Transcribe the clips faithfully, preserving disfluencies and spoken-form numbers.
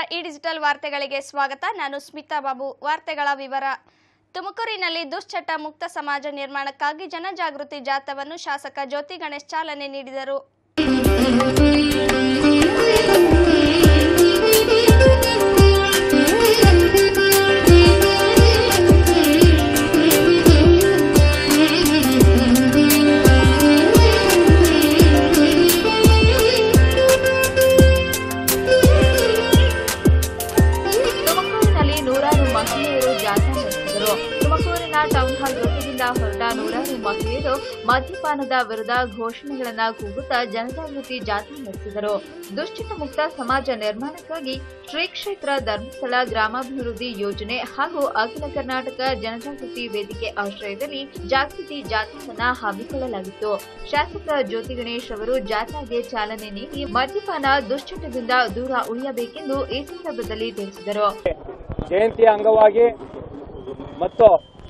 ಈ ಡಿಜಿಟಲ್ ವಾರ್ತೆಗಳಿಗೆ ಸ್ವಾಗತ. ನಾನು ಸ್ಮಿತಾ ಬಾಬು. ವಾರ್ತೆಗಳ ವಿವರ. ತುಮಕೂರಿನಲ್ಲಿ ದುಶ್ಚಟ ಮುಕ್ತ ಸಮಾಜ ನಿರ್ಮಾಣಕ್ಕಾಗಿ ಜನಜಾಗೃತಿ ಜಾಥಾವನ್ನು ಶಾಸಕ ಜ್ಯೋತಿ ಗಣೇಶ್ ಚಾಲನೆ ನೀಡಿದರು. ತುಮಕೂರಿನ ಟೌನ್ ಹಾಲ್ ವೃತ್ತದಿಂದ ಹೊರಟ ನೂರಾರು ಮಹಿಳೆಯರು ಮದ್ಯಪಾನದ ವಿರುದ್ಧ ಘೋಷಣೆಗಳನ್ನ ಕೂಗುತ್ತಾ ಜನಜಾಗೃತಿ ಜಾಥಾ ನಡೆಸಿದರು. ದುಶ್ಚಟ ಮುಕ್ತ ಸಮಾಜ ನಿರ್ಮಾಣಕ್ಕಾಗಿ ಶ್ರೀ ಕ್ಷೇತ್ರ ಧರ್ಮಸ್ಥಳ ಗ್ರಾಮಾಭಿವೃದ್ಧಿ ಯೋಜನೆ ಹಾಗೂ ಅಖಿಲ ಕರ್ನಾಟಕ ಜನಜಾಗೃತಿ ವೇದಿಕೆ ಆಶ್ರಯದಲ್ಲಿ ಜಾಗೃತಿ ಜಾಥಾವನ್ನ ಹಮ್ಮಿಕೊಳ್ಳಲಾಗಿತ್ತು. ಶಾಸಕ ಜ್ಯೋತಿ ಗಣೇಶ್ ಅವರು ಜಾಥಾಗೆ ಚಾಲನೆ ನೀಡಿ ಮದ್ಯಪಾನ ದುಶ್ಚಟದಿಂದ ದೂರ ಉಳಿಯಬೇಕೆಂದು ಈ ಸಂದರ್ಭದಲ್ಲಿ ತಿಳಿಸಿದರು. ಜಯಂತಿಯ ಅಂಗವಾಗಿ ಮತ್ತು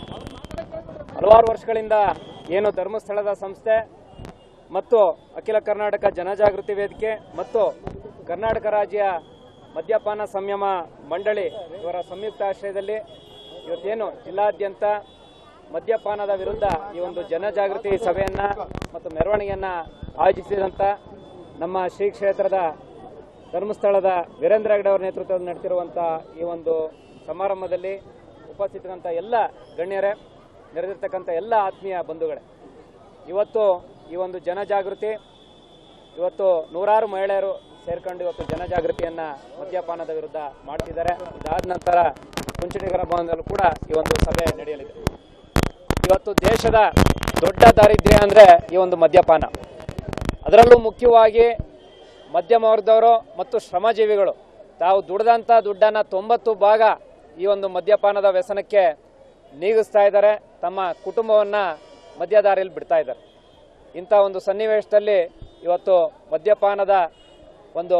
ಹಲವಾರು ವರ್ಷಗಳಿಂದ ಏನು ಧರ್ಮಸ್ಥಳದ ಸಂಸ್ಥೆ ಮತ್ತು ಅಖಿಲ ಕರ್ನಾಟಕ ಜನಜಾಗೃತಿ ವೇದಿಕೆ ಮತ್ತು ಕರ್ನಾಟಕ ರಾಜ್ಯ ಮದ್ಯಪಾನ ಸಂಯಮ ಮಂಡಳಿ ಇವರ ಸಂಯುಕ್ತ ಆಶ್ರಯದಲ್ಲಿ ಇವತ್ತೇನು ಜಿಲ್ಲಾದ್ಯಂತ ಮದ್ಯಪಾನದ ವಿರುದ್ಧ ಈ ಒಂದು ಜನಜಾಗೃತಿ ಸಭೆಯನ್ನ ಮತ್ತು ಮೆರವಣಿಗೆಯನ್ನ ಆಯೋಜಿಸಿದಂತ ನಮ್ಮ ಶ್ರೀ ಕ್ಷೇತ್ರದ ಧರ್ಮಸ್ಥಳದ ವೀರೇಂದ್ರ ಹೆಗ್ಗಡೆ ಅವರ ನೇತೃತ್ವದಲ್ಲಿ ನಡೆಸಿರುವಂತಹ ಈ ಒಂದು ಸಮಾರಂಭದಲ್ಲಿ ಉಪಸ್ಥಿತರಂತ ಎಲ್ಲ ಗಣ್ಯರೇ, ನೆರೆದಿರ್ತಕ್ಕಂಥ ಎಲ್ಲ ಆತ್ಮೀಯ ಬಂಧುಗಳೇ, ಇವತ್ತು ಈ ಒಂದು ಜನಜಾಗೃತಿ ಇವತ್ತು ನೂರಾರು ಮಹಿಳೆಯರು ಸೇರ್ಕೊಂಡು ಇವತ್ತು ಜನಜಾಗೃತಿಯನ್ನ ಮದ್ಯಪಾನದ ವಿರುದ್ಧ ಮಾಡ್ತಿದ್ದಾರೆ. ಇದಾದ ನಂತರ ಕುಂಚಿಟಿಗರ ಭವನದಲ್ಲೂ ಕೂಡ ಈ ಒಂದು ಸಭೆ ನಡೆಯಲಿದೆ. ಇವತ್ತು ದೇಶದ ದೊಡ್ಡ ದಾರಿದ್ರ್ಯ ಅಂದ್ರೆ ಈ ಒಂದು ಮದ್ಯಪಾನ. ಅದರಲ್ಲೂ ಮುಖ್ಯವಾಗಿ ಮಧ್ಯಮ ವರ್ಗದವರು ಮತ್ತು ಶ್ರಮಜೀವಿಗಳು ತಾವು ದುಡ್ದಂತ ದುಡ್ಡನ್ನ ತೊಂಬತ್ತು ಭಾಗ ಈ ಒಂದು ಮದ್ಯಪಾನದ ವ್ಯಸನಕ್ಕೆ ನೀಗಿಸ್ತಾ ಇದ್ದಾರೆ, ತಮ್ಮ ಕುಟುಂಬವನ್ನ ಮದ್ಯದಾರಿಯಲ್ಲಿ ಬಿಡ್ತಾ ಇದ್ದಾರೆ. ಇಂಥ ಒಂದು ಸನ್ನಿವೇಶದಲ್ಲಿ ಇವತ್ತು ಮದ್ಯಪಾನದ ಒಂದು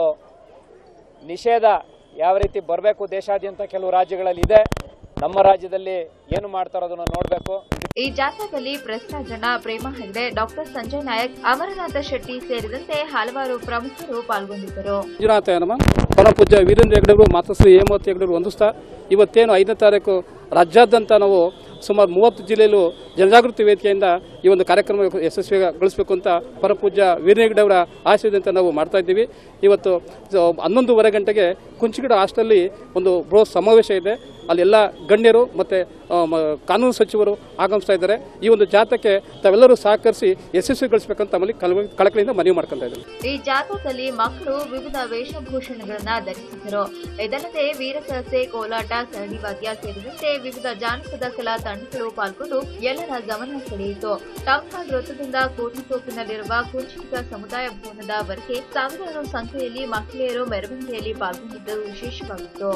ನಿಷೇಧ ಯಾವ ರೀತಿ ಬರಬೇಕು ದೇಶಾದ್ಯಂತ ಕೆಲವು ರಾಜ್ಯಗಳಲ್ಲಿ ಇದೆ, ನಮ್ಮ ರಾಜ್ಯದಲ್ಲಿ ಏನು ಮಾಡ್ತಾರೋ ಅದನ್ನು ನೋಡಬೇಕು. ಈ ಜಾಥಾದಲ್ಲಿ ಪ್ರಸ್ತಾಜನ ಪ್ರೇಮ ಹೆಗ್ಡೆ, ಡಾಕ್ಟರ್ ಸಂಜಯ್ ನಾಯಕ್, ಅಮರನಾಥ ಶೆಟ್ಟಿ ಸೇರಿದಂತೆ ಹಲವಾರು ಪ್ರಮುಖರು ಪಾಲ್ಗೊಂಡಿದ್ದರು. ಪರಮಪೂಜ್ಯ ವೀರೇಂದ್ರ ಹೆಗ್ಗಡೆ ಮಾತೃಶ್ರೀ ಹೇಮಾವತಿ ಹೆಗ್ಗಡೆ ವಂದಿಸ್ತಾ ಇವತ್ತೇನು ಐದನೇ ತಾರೀಕು ರಾಜ್ಯಾದ್ಯಂತ ನಾವು ಸುಮಾರು ಮೂವತ್ತು ಜಿಲ್ಲೆಯಲ್ಲೂ ಜನಜಾಗೃತಿ ವೇದಿಕೆಯಿಂದ ಈ ಒಂದು ಕಾರ್ಯಕ್ರಮ ಯಶಸ್ವಿಗೊಳಿಸಬೇಕು ಅಂತ ಪರಪೂಜ್ಯ ವೀರೇಂದ್ರ ಹೆಗ್ಗಡೆ ಅವರ ಆಶಯದಂತೆ ನಾವು ಮಾಡ್ತಾ ಇದ್ದೀವಿ. ಇವತ್ತು ಹನ್ನೊಂದೂವರೆ ಗಂಟೆಗೆ ಕುಂಚಿಗಿಡ ಹಾಸ್ಟೆಲ್ನಲ್ಲಿ ಒಂದು ಬೃಹತ್ ಸಮಾವೇಶ ಇದೆ. ಅಲ್ಲೆಲ್ಲ ಗಣ್ಯರು ಮತ್ತು ಕಾನೂನು ಸಚಿವರು ಆಗಮಿಸ್ತಾ ಇದ್ದಾರೆ. ಈ ಒಂದು ಜಾಥಾಕ್ಕೆ ತಾವೆಲ್ಲರೂ ಸಹಕರಿಸಿ ಯಶಸ್ವಿಗೊಳಿಸಬೇಕಂತ ತಮ್ಮಲ್ಲಿ ಕಳಕಳಿಯಿಂದ ಮನವಿ ಮಾಡ್ಕೊತಾ ಇದ್ದಾರೆ. ಈ ಜಾಥಾದಲ್ಲಿ ಮಕ್ಕಳು ವಿವಿಧ ವೇಷಭೂಷಣಗಳನ್ನ ಧರಿಸಿದರು. ಇದಲ್ಲದೆ ವೀರಸರಸೆ, ಕೋಲಾಟ, ಸರಣಿ ವಾದ್ಯ ಸೇರಿದಂತೆ ವಿವಿಧ ಜಾನಪದ ಕಲಾ ತಂಡಗಳು ಪಾಲ್ಗೊಂಡು ಎಲ್ಲರ ಗಮನ ಸೆಳೆಯಿತು. ಟೌನ್ ಹಾಲ್ ವೃತ್ತದಿಂದ ಕೋಟಿತೋಪಿನಲ್ಲಿರುವ ಕುಂಚಿಟಿಗ ಸಮುದಾಯ ಭವನದವರೆಗೆ ಸಾವಿರಾರು ಸಂಖ್ಯೆಯಲ್ಲಿ ಮಹಿಳೆಯರು ಮೆರವಣಿಗೆಯಲ್ಲಿ ಪಾಲ್ಗೊಂಡಿದ್ದು ವಿಶೇಷವಾಗಿತ್ತು.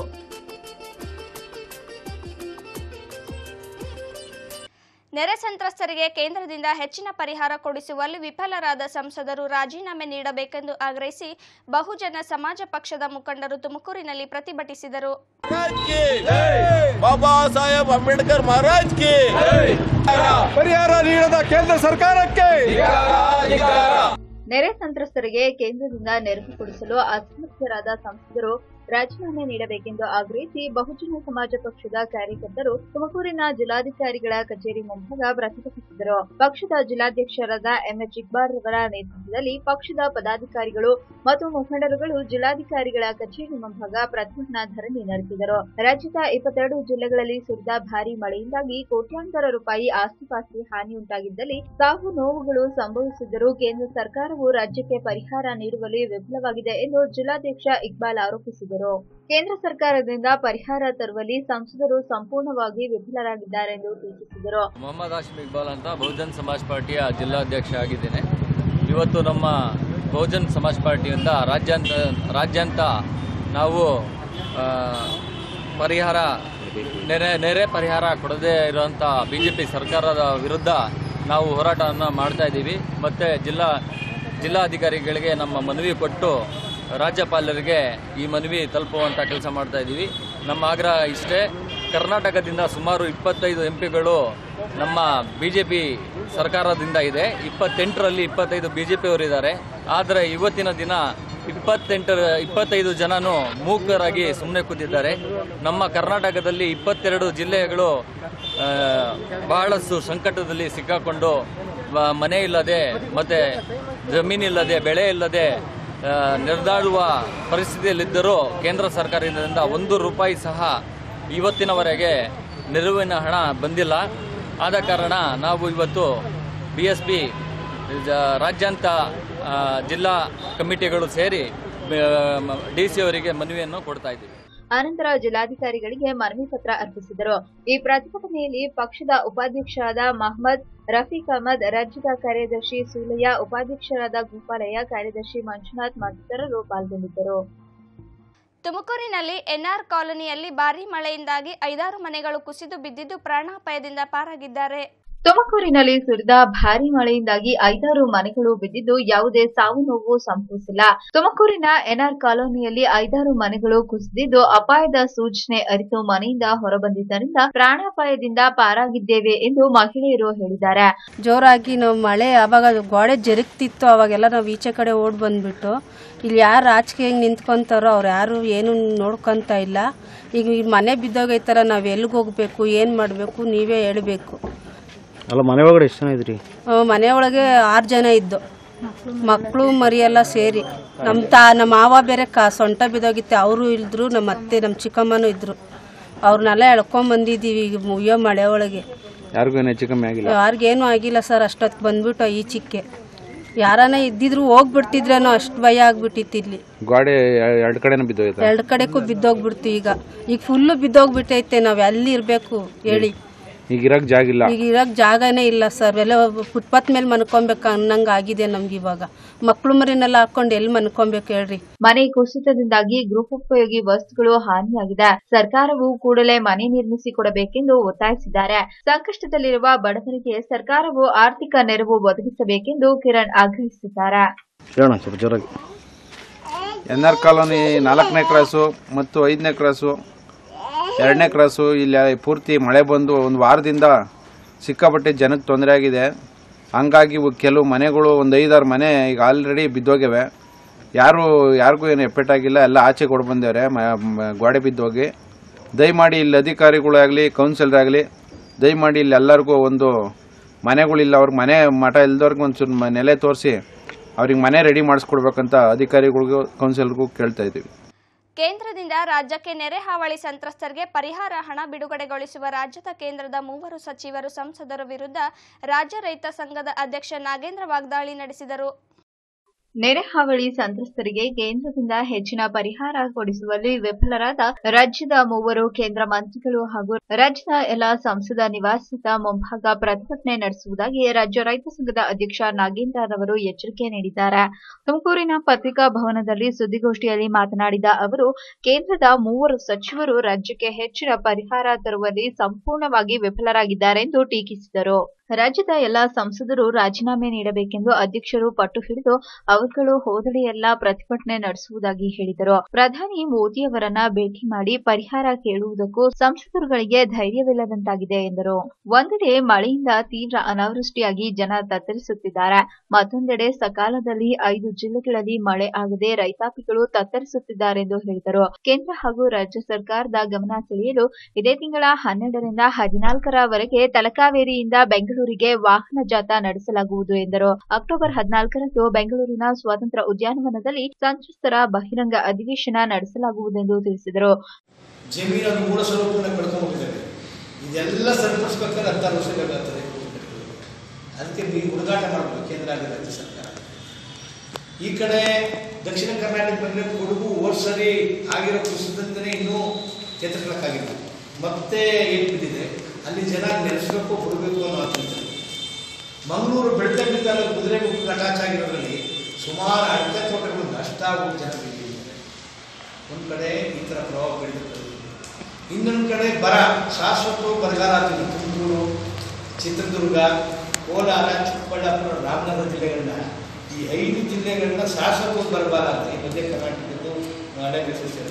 ನೆರೆ ಸಂತ್ರಸ್ತರಿಗೆ ಕೇಂದ್ರದಿಂದ ಹೆಚ್ಚಿನ ಪರಿಹಾರ ಕೊಡಿಸುವಲ್ಲಿ ವಿಫಲರಾದ ಸಂಸದರು ರಾಜೀನಾಮೆ ನೀಡಬೇಕೆಂದು ಆಗ್ರಹಿಸಿ ಬಹುಜನ ಸಮಾಜ ಪಕ್ಷದ ಮುಖಂಡರು ತುಮಕೂರಿನಲ್ಲಿ ಪ್ರತಿಭಟಿಸಿದರು. ಬಾಬಾ ಸಾಹೇಬ್ ಅಂಬೇಡ್ಕರ್ ಮಹಾರಾಜ್ ಗೆ ಪರಿಹಾರ ನೀಡದ ಕೇಂದ್ರ ಸರ್ಕಾರಕ್ಕೆ. ನೆರೆ ಸಂತ್ರಸ್ತರಿಗೆ ಕೇಂದ್ರದಿಂದ ನೆರವು ಕೊಡಿಸಲು ಅಸಮರ್ಥರಾದ ಸಂಸದರು ರಾಜೀನಾಮೆ ನೀಡಬೇಕೆಂದು ಆಗ್ರಹಿಸಿ ಬಹುಜನ ಸಮಾಜ ಪಕ್ಷದ ಕಾರ್ಯಕರ್ತರು ತುಮಕೂರಿನ ಜಿಲ್ಲಾಧಿಕಾರಿಗಳ ಕಚೇರಿ ಮುಂಭಾಗ ಪ್ರತಿಭಟಿಸಿದರು. ಪಕ್ಷದ ಜಿಲ್ಲಾಧ್ಯಕ್ಷರಾದ ಎಂಎಚ್ ಇಕ್ಬಾಲ್ ರವರ ನೇತೃತ್ವದಲ್ಲಿ ಪಕ್ಷದ ಪದಾಧಿಕಾರಿಗಳು ಮತ್ತು ಮುಖಂಡರುಗಳು ಜಿಲ್ಲಾಧಿಕಾರಿಗಳ ಕಚೇರಿ ಮುಂಭಾಗ ಪ್ರತಿಭಟನಾ ಧರಣಿ ನಡೆಸಿದರು. ರಾಜ್ಯದ ಇಪ್ಪತ್ತೆರಡು ಜಿಲ್ಲೆಗಳಲ್ಲಿ ಸುರಿದ ಭಾರೀ ಮಳೆಯಿಂದಾಗಿ ಕೋಟ್ಯಾಂತರ ರೂಪಾಯಿ ಆಸ್ತಿಪಾಸ್ತಿ ಹಾನಿಯುಂಟಾಗಿದ್ದಲ್ಲಿ ಸಾವು ನೋವುಗಳು ಸಂಭವಿಸಿದ್ದರೂ ಕೇಂದ್ರ ಸರ್ಕಾರವು ರಾಜ್ಯಕ್ಕೆ ಪರಿಹಾರ ನೀಡುವಲ್ಲಿ ವಿಫಲವಾಗಿದೆ ಎಂದು ಜಿಲ್ಲಾಧ್ಯಕ್ಷ ಇಕ್ಬಾಲ್ ಆರೋಪಿಸಿದರು. ಕೇಂದ್ರ ಸರ್ಕಾರದಿಂದ ಪರಿಹಾರ ತರುವಲ್ಲಿ ಸಂಸದರು ಸಂಪೂರ್ಣವಾಗಿ ವಿಫಲರಾಗಿದ್ದಾರೆ ಎಂದು ಟೀಕಿಸಿದರು. ಮೊಹಮ್ಮದ್ ಹಾಶಿಮ್ ಇಕ್ಬಾಲ್ ಅಂತ ಬಹುಜನ್ ಸಮಾಜ್ ಪಾರ್ಟಿಯ ಜಿಲ್ಲಾಧ್ಯಕ್ಷ ಆಗಿದ್ದೇನೆ. ಇವತ್ತು ನಮ್ಮ ಬಹುಜನ್ ಸಮಾಜ್ ಪಾರ್ಟಿಯಿಂದ ರಾಜ್ಯಾಂತ ರಾಜ್ಯಾಂತ ನಾವು ಪರಿಹಾರ ನೆರೆ ನೆರೆ ಪರಿಹಾರ ಕೊಡದೇ ಇರುವಂಥ ಬಿಜೆಪಿ ಸರ್ಕಾರದ ವಿರುದ್ಧ ನಾವು ಹೋರಾಟವನ್ನು ಮಾಡ್ತಾ ಇದ್ದೀವಿ. ಮತ್ತೆ ಜಿಲ್ಲಾ ಜಿಲ್ಲಾಧಿಕಾರಿಗಳಿಗೆ ನಮ್ಮ ಮನವಿ ಕೊಟ್ಟು ರಾಜ್ಯಪಾಲರಿಗೆ ಈ ಮನವಿ ತಲುಪುವಂಥ ಕೆಲಸ ಮಾಡ್ತಾ ಇದ್ದೀವಿ. ನಮ್ಮ ಆಗ್ರಹ ಇಷ್ಟೇ, ಕರ್ನಾಟಕದಿಂದ ಸುಮಾರು ಇಪ್ಪತ್ತೈದು ಎಂ ಪಿಗಳು ನಮ್ಮ ಬಿಜೆಪಿ ಸರ್ಕಾರದಿಂದ ಇದೆ. ಇಪ್ಪತ್ತೆಂಟರಲ್ಲಿ ಇಪ್ಪತ್ತೈದು ಬಿಜೆಪಿಯವರಿದ್ದಾರೆ. ಆದರೆ ಇವತ್ತಿನ ದಿನ ಇಪ್ಪತ್ತೆಂಟರ ಇಪ್ಪತ್ತೈದು ಜನನು ಮೂಕರಾಗಿ ಸುಮ್ಮನೆ ಕೂತಿದ್ದಾರೆ. ನಮ್ಮ ಕರ್ನಾಟಕದಲ್ಲಿ ಇಪ್ಪತ್ತೆರಡು ಜಿಲ್ಲೆಗಳು ಬಹಳಷ್ಟು ಸಂಕಟದಲ್ಲಿ ಸಿಕ್ಕಾಕೊಂಡು ಮನೆ ಇಲ್ಲದೆ ಮತ್ತೆ ಜಮೀನಿಲ್ಲದೆ ಬೆಳೆ ಇಲ್ಲದೆ ನಿರ್ದಾಳುವ ಪರಿಸ್ಥಿತಿಯಲ್ಲಿದ್ದರೂ ಕೇಂದ್ರ ಸರ್ಕಾರದಿಂದ ಒಂದು ರೂಪಾಯಿ ಸಹ ಇವತ್ತಿನವರೆಗೆ ನೆರವಿನ ಹಣ ಬಂದಿಲ್ಲ. ಆದ ಕಾರಣ ನಾವು ಇವತ್ತು ಬಿ ಎಸ್ ಪಿ ರಾಜ್ಯಾಂತ ಜಿಲ್ಲಾ ಕಮಿಟಿಗಳು ಸೇರಿ ಡಿ ಸಿ ಅವರಿಗೆ ಮನವಿಯನ್ನು ಕೊಡ್ತಾ ಇದ್ದೀವಿ. ಅನಂತರ ಜಿಲ್ಲಾಧಿಕಾರಿಗಳಿಗೆ ಮನವಿ ಪತ್ರ ಅರ್ಪಿಸಿದರು. ಈ ಪ್ರತಿಭಟನೆಯಲ್ಲಿ ಪಕ್ಷದ ಉಪಾಧ್ಯಕ್ಷರಾದ ಮಹಮ್ಮದ್ ರಫೀಕ್ ಅಹಮದ್, ರಾಜ್ಯದ ಕಾರ್ಯದರ್ಶಿ ಸೂಲಯ್ಯ, ಉಪಾಧ್ಯಕ್ಷರಾದ ಗೋಪಾಲಯ್ಯ, ಕಾರ್ಯದರ್ಶಿ ಮಂಜುನಾಥ್ ಮತ್ತಿತರರು ಪಾಲ್ಗೊಂಡಿದ್ದರು. ತುಮಕೂರಿನಲ್ಲಿ ಎನ್ಆರ್ ಕಾಲೋನಿಯಲ್ಲಿ ಭಾರೀ ಮಳೆಯಿಂದಾಗಿ ಐದಾರು ಮನೆಗಳು ಕುಸಿದು ಬಿದ್ದಿದ್ದು ಪ್ರಾಣಾಪಾಯದಿಂದ ಪಾರಾಗಿದ್ದಾರೆ. ತುಮಕೂರಿನಲ್ಲಿ ಸುರಿದ ಭಾರೀ ಮಳೆಯಿಂದಾಗಿ ಐದಾರು ಮನೆಗಳು ಬಿದ್ದಿದ್ದು ಯಾವುದೇ ಸಾವು ನೋವು ಸಂಭವಿಸಿಲ್ಲ. ತುಮಕೂರಿನ ಎನ್ಆರ್ ಕಾಲೋನಿಯಲ್ಲಿ ಐದಾರು ಮನೆಗಳು ಕುಸಿದಿದ್ದು ಅಪಾಯದ ಸೂಚನೆ ಅರಿತು ಮನೆಯಿಂದ ಹೊರಬಂದಿದ್ದರಿಂದ ಪ್ರಾಣಾಪಾಯದಿಂದ ಪಾರಾಗಿದ್ದೇವೆ ಎಂದು ಮಹಿಳೆಯರು ಹೇಳಿದ್ದಾರೆ. ಜೋರಾಗಿ ನಾವು ಮಳೆ ಆವಾಗ ಗೋಡೆ ಜರುಗ್ತಿತ್ತು, ಅವಾಗೆಲ್ಲ ನಾವು ಈಚೆ ಕಡೆ ಓಡ್ ಬಂದ್ಬಿಟ್ಟು ಇಲ್ಲಿ ಯಾರು ರಾಜಕೀಯ ನಿಂತ್ಕೊಂತಾರೋ ಅವ್ರು ಯಾರು ಏನು ನೋಡ್ಕೊಂತ ಇಲ್ಲ. ಈಗ ಈ ಮನೆ ಬಿದ್ದೋಗೈತಾರ, ನಾವ್ ಎಲ್ಲಿಗೆ ಹೋಗ್ಬೇಕು, ಏನ್ ಮಾಡ್ಬೇಕು, ನೀವೇ ಹೇಳ್ಬೇಕು. ಅಲ್ಲ, ಮನೆ ಒಳಗಡೆ ಎಷ್ಟು ಜನ ಇದ್ರಿ? ಮನೆ ಒಳಗೆ ಆರು ಜನ ಇದ್ದು, ಮಕ್ಕಳು ಮರಿಯೆಲ್ಲ ಸೇರಿ. ನಮ್ಮ ತಾ ನಮ್ಮ ಮಾವ ಬೇರೆ ಕಾ ಸೊಂಟ ಬಿದ್ದೋಗಿತ್ತೆ, ಅವರು ಇಲ್ದ್ರು, ನಮ್ಮ ಅತ್ತೆ ನಮ್ಮ ಚಿಕ್ಕಮ್ಮನೂ ಇದ್ರು. ಅವ್ರನ್ನೆಲ್ಲ ಎಳ್ಕೊಂಡ್ ಬಂದಿದ್ದೀವಿ ಈಗ ಮುಯ್ಯೋ ಮಳೆ ಒಳಗೆ. ಯಾರಿಗೂ ಹೆಚ್ಚು ಕಮ್ಮಿ ಆಗಿಲ್ಲ? ಯಾರಿಗೇನು ಆಗಿಲ್ಲ ಸರ್. ಅಷ್ಟೊತ್ತು ಬಂದ್ಬಿಟ್ಟು ಈಚಿಕ್ಕೆ ಯಾರನ್ನ ಇದ್ದಿದ್ರು ಹೋಗ್ಬಿಡ್ತಿದ್ರೇನೋ, ಅಷ್ಟು ಭಯ ಆಗ್ಬಿಟ್ಟಿತ್ತು. ಇಲ್ಲಿ ಗಾಡಿ ಎರಡು ಕಡೆನೂ ಬಿದ್ದೋಯ್ತು, ಎರಡು ಕಡೆಗೂ ಬಿದ್ದೋಗ್ಬಿಡ್ತು. ಈಗ ಈಗ ಫುಲ್ಲು ಬಿದ್ದೋಗ್ಬಿಟ್ಟೈತೆ. ನಾವ್ ಎಲ್ಲಿ ಇರ್ಬೇಕು ಹೇಳಿ? ಈಗ ಇರಕ್ ಜಾಗ ಇಲ್ಲ. ಈಗ ಇರಕ್ ಜಾಗನೇ ಇಲ್ಲ ಸರ್. ಎಲ್ಲ ಫುಟ್ಪಾತ್ ಮೇಲೆ ಮನ್ಕೊಬೇಕು ಅನ್ನಂಗ ಆಗಿದೆ ನಮ್ಗೆ. ಇವಾಗ ಮಕ್ಳು ಮರಿನೆಲ್ಲ ಹಾಕೊಂಡು ಎಲ್ಲಿ ಮನ್ಕೊಬೇಕು ಹೇಳ್ರಿ? ಮನೆ ಕುಸಿತದಿಂದಾಗಿ ಗೃಹೋಪಯೋಗಿ ವಸ್ತುಗಳು ಹಾನಿಯಾಗಿದೆ. ಸರ್ಕಾರವು ಕೂಡಲೇ ಮನೆ ನಿರ್ಮಿಸಿ ಕೊಡಬೇಕೆಂದು ಒತ್ತಾಯಿಸಿದ್ದಾರೆ. ಸಂಕಷ್ಟದಲ್ಲಿರುವ ಬಡವರಿಗೆ ಸರ್ಕಾರವು ಆರ್ಥಿಕ ನೆರವು ಒದಗಿಸಬೇಕೆಂದು ಕಿರಣ್ ಆಗ್ರಹಿಸಿದ್ದಾರೆ. ಎನ್ ಆರ್ ಕಾಲೋನಿ ನಾಲ್ಕನೇ ಕ್ರಾಸು ಮತ್ತು ಐದನೇ ಕ್ರಾಸು, ಎರಡನೇ ಕ್ರಾಸು ಇಲ್ಲಿ ಪೂರ್ತಿ ಮಳೆ ಬಂದು ಒಂದು ವಾರದಿಂದ ಸಿಕ್ಕಾಪಟ್ಟೆ ಜನಕ್ಕೆ ತೊಂದರೆ ಆಗಿದೆ. ಹಂಗಾಗಿ ಕೆಲವು ಮನೆಗಳು ಒಂದು ಐದಾರು ಮನೆ ಈಗ ಆಲ್ರೆಡಿ ಬಿದ್ದೋಗಿವೆ. ಯಾರು ಯಾರಿಗೂ ಏನು ಎಫೆಕ್ಟ್ ಎಲ್ಲ ಆಚೆ ಕೊಡು ಬಂದೇವ್ರೆ ಗೋಡೆ ಬಿದ್ದೋಗಿ. ದಯಮಾಡಿ ಇಲ್ಲಿ ಅಧಿಕಾರಿಗಳಾಗಲಿ ಕೌನ್ಸಿಲರ್ ದಯಮಾಡಿ ಇಲ್ಲಿ ಎಲ್ಲರಿಗೂ ಒಂದು ಮನೆಗಳಿಲ್ಲ, ಅವ್ರಿಗೆ ಮನೆ ಮಠ ಇಲ್ದವ್ರಿಗೆ ಒಂಚೂರು ನೆಲೆ ತೋರಿಸಿ ಅವ್ರಿಗೆ ಮನೆ ರೆಡಿ ಮಾಡಿಸ್ಕೊಡ್ಬೇಕಂತ ಅಧಿಕಾರಿಗಳಿಗೂ ಕೌನ್ಸಿಲರ್ಗೂ ಕೇಳ್ತಾ ಇದ್ದೀವಿ. ಕೇಂದ್ರದಿಂದ ರಾಜ್ಯಕ್ಕೆ ನೆರೆ ಹಾವಳಿ ಸಂತ್ರಸ್ತರಿಗೆ ಪರಿಹಾರ ಹಣ ಬಿಡುಗಡೆಗೊಳಿಸುವ ರಾಜ್ಯದ ಕೇಂದ್ರದ ಮೂವರು ಸಚಿವರು ಸಂಸದರ ವಿರುದ್ಧ ರಾಜ್ಯ ರೈತ ಸಂಘದ ಅಧ್ಯಕ್ಷ ನಾಗೇಂದ್ರ ವಾಗ್ದಾಳಿ ನಡೆಸಿದರು. ನೆರೆ ಹಾವಳಿ ಸಂತ್ರಸ್ತರಿಗೆ ಕೇಂದ್ರದಿಂದ ಹೆಚ್ಚಿನ ಪರಿಹಾರ ಕೊಡಿಸುವಲ್ಲಿ ವಿಫಲರಾದ ರಾಜ್ಯದ ಮೂವರು ಕೇಂದ್ರ ಮಂತ್ರಿಗಳು ಹಾಗೂ ರಾಜ್ಯದ ಎಲ್ಲ ಸಂಸದ ನಿವಾಸದ ಮುಂಭಾಗ ಪ್ರತಿಭಟನೆ ನಡೆಸುವುದಾಗಿ ರಾಜ್ಯ ರೈತ ಸಂಘದ ಅಧ್ಯಕ್ಷ ನಾಗೇಂದ್ರ ರವರು ಎಚ್ಚರಿಕೆ ನೀಡಿದ್ದಾರೆ. ತುಮಕೂರಿನ ಪತ್ರಿಕಾ ಭವನದಲ್ಲಿ ಸುದ್ದಿಗೋಷ್ಠಿಯಲ್ಲಿ ಮಾತನಾಡಿದ ಅವರು, ಕೇಂದ್ರದ ಮೂವರು ಸಚಿವರು ರಾಜ್ಯಕ್ಕೆ ಹೆಚ್ಚಿನ ಪರಿಹಾರ ತರುವಲ್ಲಿ ಸಂಪೂರ್ಣವಾಗಿ ವಿಫಲರಾಗಿದ್ದಾರೆ ಎಂದು ಟೀಕಿಸಿದರು. ರಾಜ್ಯದ ಎಲ್ಲಾ ಸಂಸದರು ರಾಜೀನಾಮೆ ನೀಡಬೇಕೆಂದು ಅಧ್ಯಕ್ಷರು ಪಟ್ಟು ಹಿಡಿದು ಅವರುಗಳು ಹೋದೆಡೆಯೆಲ್ಲ ಪ್ರತಿಭಟನೆ ನಡೆಸುವುದಾಗಿ ಹೇಳಿದರು. ಪ್ರಧಾನಿ ಮೋದಿಯವರನ್ನ ಭೇಟಿ ಮಾಡಿ ಪರಿಹಾರ ಕೇಳುವುದಕ್ಕೂ ಸಂಸದರುಗಳಿಗೆ ಧೈರ್ಯವಿಲ್ಲದಂತಾಗಿದೆ ಎಂದರು. ಒಂದೆಡೆ ಮಳೆಯಿಂದ ತೀವ್ರ ಅನಾವೃಷ್ಟಿಯಾಗಿ ಜನ ತತ್ತರಿಸುತ್ತಿದ್ದಾರೆ, ಮತ್ತೊಂದೆಡೆ ಸಕಾಲದಲ್ಲಿ ಐದು ಜಿಲ್ಲೆಗಳಲ್ಲಿ ಮಳೆ ಆಗದೆ ರೈತಾಪಿಗಳು ತತ್ತರಿಸುತ್ತಿದ್ದಾರೆ ಎಂದು ಹೇಳಿದರು. ಕೇಂದ್ರ ಹಾಗೂ ರಾಜ್ಯ ಸರ್ಕಾರದ ಗಮನ ಸೆಳೆಯಲು ಇದೇ ತಿಂಗಳ ಹನ್ನೆರಡರಿಂದ ಹದಿನಾಲ್ಕರವರೆಗೆ ತಲಕಾವೇರಿಯಿಂದ ಬೆಂಗಳೂರು ಗೆ ವಾಹನ ಜಾಥಾ ನಡೆಸಲಾಗುವುದು ಎಂದರು. ಅಕ್ಟೋಬರ್ ಹದಿನಾಲ್ಕರಂದು ಬೆಂಗಳೂರಿನ ಸ್ವಾತಂತ್ರ್ಯ ಉದ್ಯಾನವನದಲ್ಲಿ ಸಂತ್ರಸ್ತರ ಬಹಿರಂಗ ಅಧಿವೇಶನ ನಡೆಸಲಾಗುವುದೆಂದು ತಿಳಿಸಿದರು. ಜಮೀನನ್ನು ಮೂಲ ಸ್ವರೂಪವನ್ನು ಕಳ್ಕೊಂಡು ಹೋಗಿದ್ದಾರೆ. ಇದೆಲ್ಲ ಸರಿಪಡಿಸಬೇಕಾದ್ರೆ ಹತ್ತಾರು ವರ್ಷ ಬೇಕಾಗ್ತದೆ. ಅದಕ್ಕೆ ನೀವು ಹುಡುಗಾಟ ಮಾಡಬೇಕು ಕೇಂದ್ರ ಹಾಗೂ ರಾಜ್ಯ ಸರ್ಕಾರ. ಈ ಕಡೆ ದಕ್ಷಿಣ ಕರ್ನಾಟಕ ಬಂದರೆ ಕೊಡಗು ಹೋದ್ ಸರಿ ಆಗಿರೋ ಕುಸಿತಂತನೇ ಇನ್ನೂ ಚೇತರಿಸಲಿಕ್ಕಾಗಿಲ್ಲ, ಮತ್ತೆ ಏಟ್ ಬಿದ್ದಿದೆ. ಅಲ್ಲಿ ಜನ ನೆಲೆಸಬೇಕು ಕೊಡಬೇಕು ಅನ್ನೋ ಆಗ್ತಿತ್ತು. ಮಂಗಳೂರು ಬೆಳ್ತಂಗಡಿ ತಾಲೂಕು ಕುದುರೆಮುಖಕ್ಕೆ ಅಟ್ಯಾಚ್ ಆಗಿರೋದ್ರಲ್ಲಿ ಸುಮಾರು ಅಡಕೆ ತೋಟಗಳು ನಷ್ಟ ಆಗುವ ಜನ ಬಿದ್ದಿದ್ದಾರೆ. ಒಂದು ಕಡೆ ಈ ಥರ ಪ್ರಭಾವ ಬೀಳ್ತಿರ್ತದೆ, ಇನ್ನೊಂದು ಕಡೆ ಬರ ಶಾಶ್ವತ ಬರಗಾಲ ಆಗ್ತಿದೆ. ತುಮಕೂರು, ಚಿತ್ರದುರ್ಗ, ಕೋಲಾರ, ಚಿಕ್ಕಬಳ್ಳಾಪುರ, ರಾಮನಗರ ಜಿಲ್ಲೆಗಳನ್ನ ಈ ಐದು ಜಿಲ್ಲೆಗಳನ್ನ ಶಾಶ್ವತ ಬರಗಾಲ ಆಗ್ತದೆ. ಈ ಮಧ್ಯ ಕರ್ನಾಟಕದ್ದು ನಾಳೆ ಸೇರಿದೆ.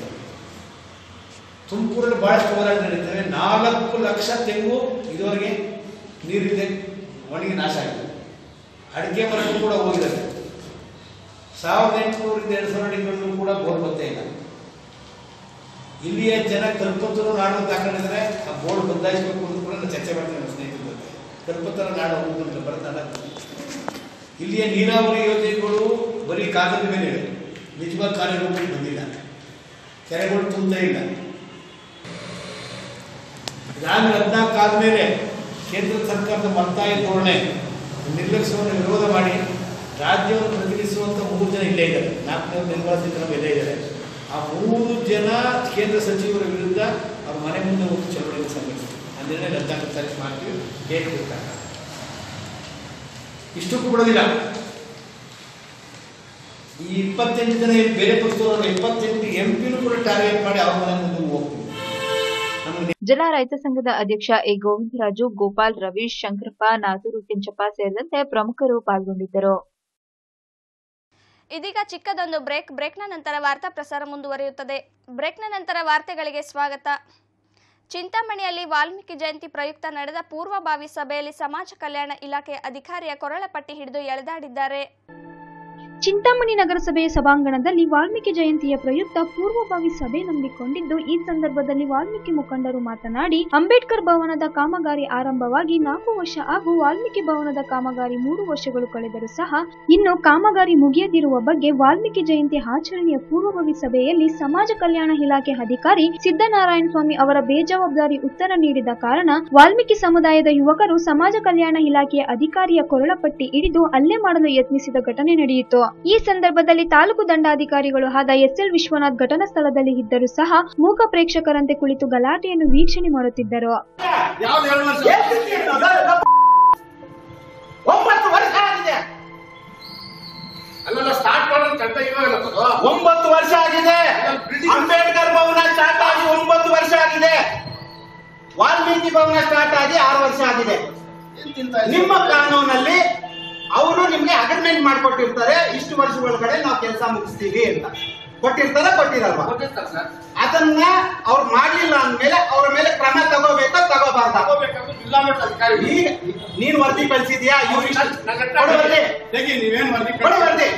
ತುಮಕೂರಲ್ಲಿ ಭಾಳಷ್ಟು ಹೋರಾಟ ನಡೀತವೆ. ನಾಲ್ಕು ಲಕ್ಷ ತೆಂಗು ಇದುವರೆಗೆ ನೀರಿದೆ, ಒಣಗಿ ನಾಶ ಆಗಿದೆ. ಅಡಿಕೆ ಮರಗಳು ಕೂಡ ಹೋಗಿದ್ದಾರೆ. ಸಾವಿರದ ಎಂಟುನೂರಿಂದ ಎರಡು ಸಾವಿರ ಅಡಿಗಳಲ್ಲೂ ಕೂಡ ಬೋರ್ ಬತ್ತೇ ಇಲ್ಲ. ಇಲ್ಲಿಯ ಜನ ಕಲ್ಪತರು ನಾಡು ಅಂತ ಹಾಕೊಂಡಿದ್ರೆ ಆ ಬೋರ್ಡ್ ಬದಲಾಯಿಸಬೇಕು ಅಂತ ಕೂಡ ನಾನು ಚರ್ಚೆ ಮಾಡ್ತೀನಿ ನಮ್ಮ ಸ್ನೇಹಿತರ ಜೊತೆ. ಕಲ್ಪತರ ನಾಡು ಹೋಗುವಂತ ಬರತಾಡ. ಇಲ್ಲಿಯ ನೀರಾವರಿ ಯೋಜನೆಗಳು ಬರೀ ಕಾಗದ ಮೇಲೆ ಇವೆ, ನಿಜವಾದ ಕಾರ್ಯರೂಪಕ್ಕೆ ಬಂದಿಲ್ಲ. ಕೆರೆಗಳು ತುಂಬದೇ ಇಲ್ಲ. ಇದಾದ್ಮೇಲೆ ಹದಿನಾಲ್ಕು ಆದ್ಮೇಲೆ ಕೇಂದ್ರ ಸರ್ಕಾರದ ಮಲತಾಯಿ ಧೋರಣೆ ನಿರ್ಲಕ್ಷ್ಯವನ್ನು ವಿರೋಧ ಮಾಡಿ ರಾಜ್ಯವನ್ನು ಪ್ರತಿನಿಧಿಸುವಂತ ಮೂರು ಜನ ಇಲ್ಲೇ ಇದ್ದಾರೆ. ನಾಲ್ಕನೇ ನಿರ್ಮಲಾ ಸೀತಾರಾಮನ್ ಇಲ್ಲೇ ಇದ್ದಾರೆ. ಆ ಮೂರು ಜನ ಕೇಂದ್ರ ಸಚಿವರ ವಿರುದ್ಧ ಅವ್ರ ಮನೆ ಮುಂದೆ ಒಂದು ಚಳವಳಿಯನ್ನು ಸಂಘಟಿಸಿದ್ರು. ಆ ನಿರ್ಣಯ ರದ್ದಾಗುತ್ತಾರೆ ಮಾಡ್ತೀವಿ ಹೇಳ್ತಿರ್ತಾರೆ. ಇಷ್ಟಕ್ಕೂ ಬಿಡೋದಿಲ್ಲ. ಈ ಇಪ್ಪತ್ತೆಂಟು ಜನ ಬೇರೆ ಪಕ್ಷದವರು ಇಪ್ಪತ್ತೆಂಟು ಎಂ ಪಿನೂ ಕೂಡ ಟಾರ್ಗೆಟ್ ಮಾಡಿ ಅವ್ರ ಮನೆ ಮುಂದೆ ಹೋಗ್ತೀವಿ. ಜಿಲ್ಲಾ ರೈತ ಸಂಘದ ಅಧ್ಯಕ್ಷ ಎ ಗೋವಿಂದರಾಜು, ಗೋಪಾಲ್, ರವೀಶ್, ಶಂಕರಪ್ಪ, ನಾಗೂರು, ಕೆಂಚಪ್ಪ ಸೇರಿದಂತೆ ಪ್ರಮುಖರು ಪಾಲ್ಗೊಂಡಿದ್ದರು. ಇದೀಗ ಚಿಕ್ಕದೊಂದು ಬ್ರೇಕ್. ಬ್ರೇಕ್ನ ನಂತರ ವಾರ್ತಾ ಪ್ರಸಾರ ಮುಂದುವರಿಯುತ್ತದೆ. ಬ್ರೇಕ್ನ ನಂತರ ವಾರ್ತೆಗಳಿಗೆ ಸ್ವಾಗತ. ಚಿಂತಾಮಣಿಯಲ್ಲಿ ವಾಲ್ಮೀಕಿ ಜಯಂತಿ ಪ್ರಯುಕ್ತ ನಡೆದ ಪೂರ್ವಭಾವಿ ಸಭೆಯಲ್ಲಿ ಸಮಾಜ ಕಲ್ಯಾಣ ಇಲಾಖೆ ಅಧಿಕಾರಿಯ ಕೊರಳಪಟ್ಟಿ ಹಿಡಿದು ಎಳೆದಾಡಿದ್ದಾರೆ. ಚಿಂತಾಮಣಿ ನಗರಸಭೆಯ ಸಭಾಂಗಣದಲ್ಲಿ ವಾಲ್ಮೀಕಿ ಜಯಂತಿಯ ಪ್ರಯುಕ್ತ ಪೂರ್ವಭಾವಿ ಸಭೆ ನಂಬಿಕೊಂಡಿದ್ದು, ಈ ಸಂದರ್ಭದಲ್ಲಿ ವಾಲ್ಮೀಕಿ ಮುಖಂಡರು ಮಾತನಾಡಿ, ಅಂಬೇಡ್ಕರ್ ಭವನದ ಕಾಮಗಾರಿ ಆರಂಭವಾಗಿ ನಾಲ್ಕು ವರ್ಷ ಹಾಗೂ ವಾಲ್ಮೀಕಿ ಭವನದ ಕಾಮಗಾರಿ ಮೂರು ವರ್ಷಗಳು ಕಳೆದರೂ ಸಹ ಇನ್ನು ಕಾಮಗಾರಿ ಮುಗಿಯದಿರುವ ಬಗ್ಗೆ ವಾಲ್ಮೀಕಿ ಜಯಂತಿ ಆಚರಣೆಯ ಪೂರ್ವಭಾವಿ ಸಭೆಯಲ್ಲಿ ಸಮಾಜ ಕಲ್ಯಾಣ ಇಲಾಖೆ ಅಧಿಕಾರಿ ಸಿದ್ದನಾರಾಯಣ ಸ್ವಾಮಿ ಅವರ ಬೇಜವಾಬ್ದಾರಿ ಉತ್ತರ ನೀಡಿದ ಕಾರಣ ವಾಲ್ಮೀಕಿ ಸಮುದಾಯದ ಯುವಕರು ಸಮಾಜ ಕಲ್ಯಾಣ ಇಲಾಖೆಯ ಅಧಿಕಾರಿಯ ಕೊರಳಪಟ್ಟಿ ಹಿಡಿದು ಹಲ್ಲೆ ಮಾಡಲು ಯತ್ನಿಸಿದ ಘಟನೆ ನಡೆಯಿತು. ಈ ಸಂದರ್ಭದಲ್ಲಿ ತಾಲೂಕು ದಂಡಾಧಿಕಾರಿಗಳು ಆದ ಎಸ್ ಎಲ್ ವಿಶ್ವನಾಥ್ ಘಟನಾ ಸ್ಥಳದಲ್ಲಿ ಇದ್ದರೂ ಸಹ ಮೂಕ ಪ್ರೇಕ್ಷಕರಂತೆ ಕುಳಿತು ಗಲಾಟೆಯನ್ನು ವೀಕ್ಷಣೆ ಮಾಡುತ್ತಿದ್ದರು. ಒಂಬತ್ತು ವರ್ಷ ಆಗಿದೆ. ಅಂಬೇಡ್ಕರ್ ಭವನ ಸ್ಟಾರ್ಟ್ ಆಗಿ ಒಂಬತ್ತು ವರ್ಷ ಆಗಿದೆ. ವಾಲ್ಮೀಕಿ ಭವನ ಸ್ಟಾರ್ಟ್ ಆಗಿ ಆರು ವರ್ಷ ಆಗಿದೆ. ನಿಮ್ಮ ಕಾನೂನಲ್ಲಿ ಅವರು ನಿಮ್ಗೆ ಅಗ್ರಿಮೆಂಟ್ ಮಾಡ್ಕೊಟ್ಟಿರ್ತಾರೆ, ಇಷ್ಟು ವರ್ಷ ಒಳಗಡೆ ನಾವು ಕೆಲಸ ಮುಗಿಸ್ತೀವಿ ಅಂತ ಕೊಟ್ಟಿರ್ತಾರೆ. ಕೊಟ್ಟಿರಲ್ವಾ? ಅದನ್ನ ಅವ್ರು ಮಾಡ್ಲಿಲ್ಲ ಅಂದ್ಮೇಲೆ ಅವ್ರ ಮೇಲೆ ಕ್ರಮ ತಗೋಬೇಕಾ ತಗೋಬಾರ್ದ? ಈಗ ನೀನ್ ವರದಿ ಕಳಿಸಿದ್ಯಾ? ನೀವೇನ್ ವರದಿ ವರದಿ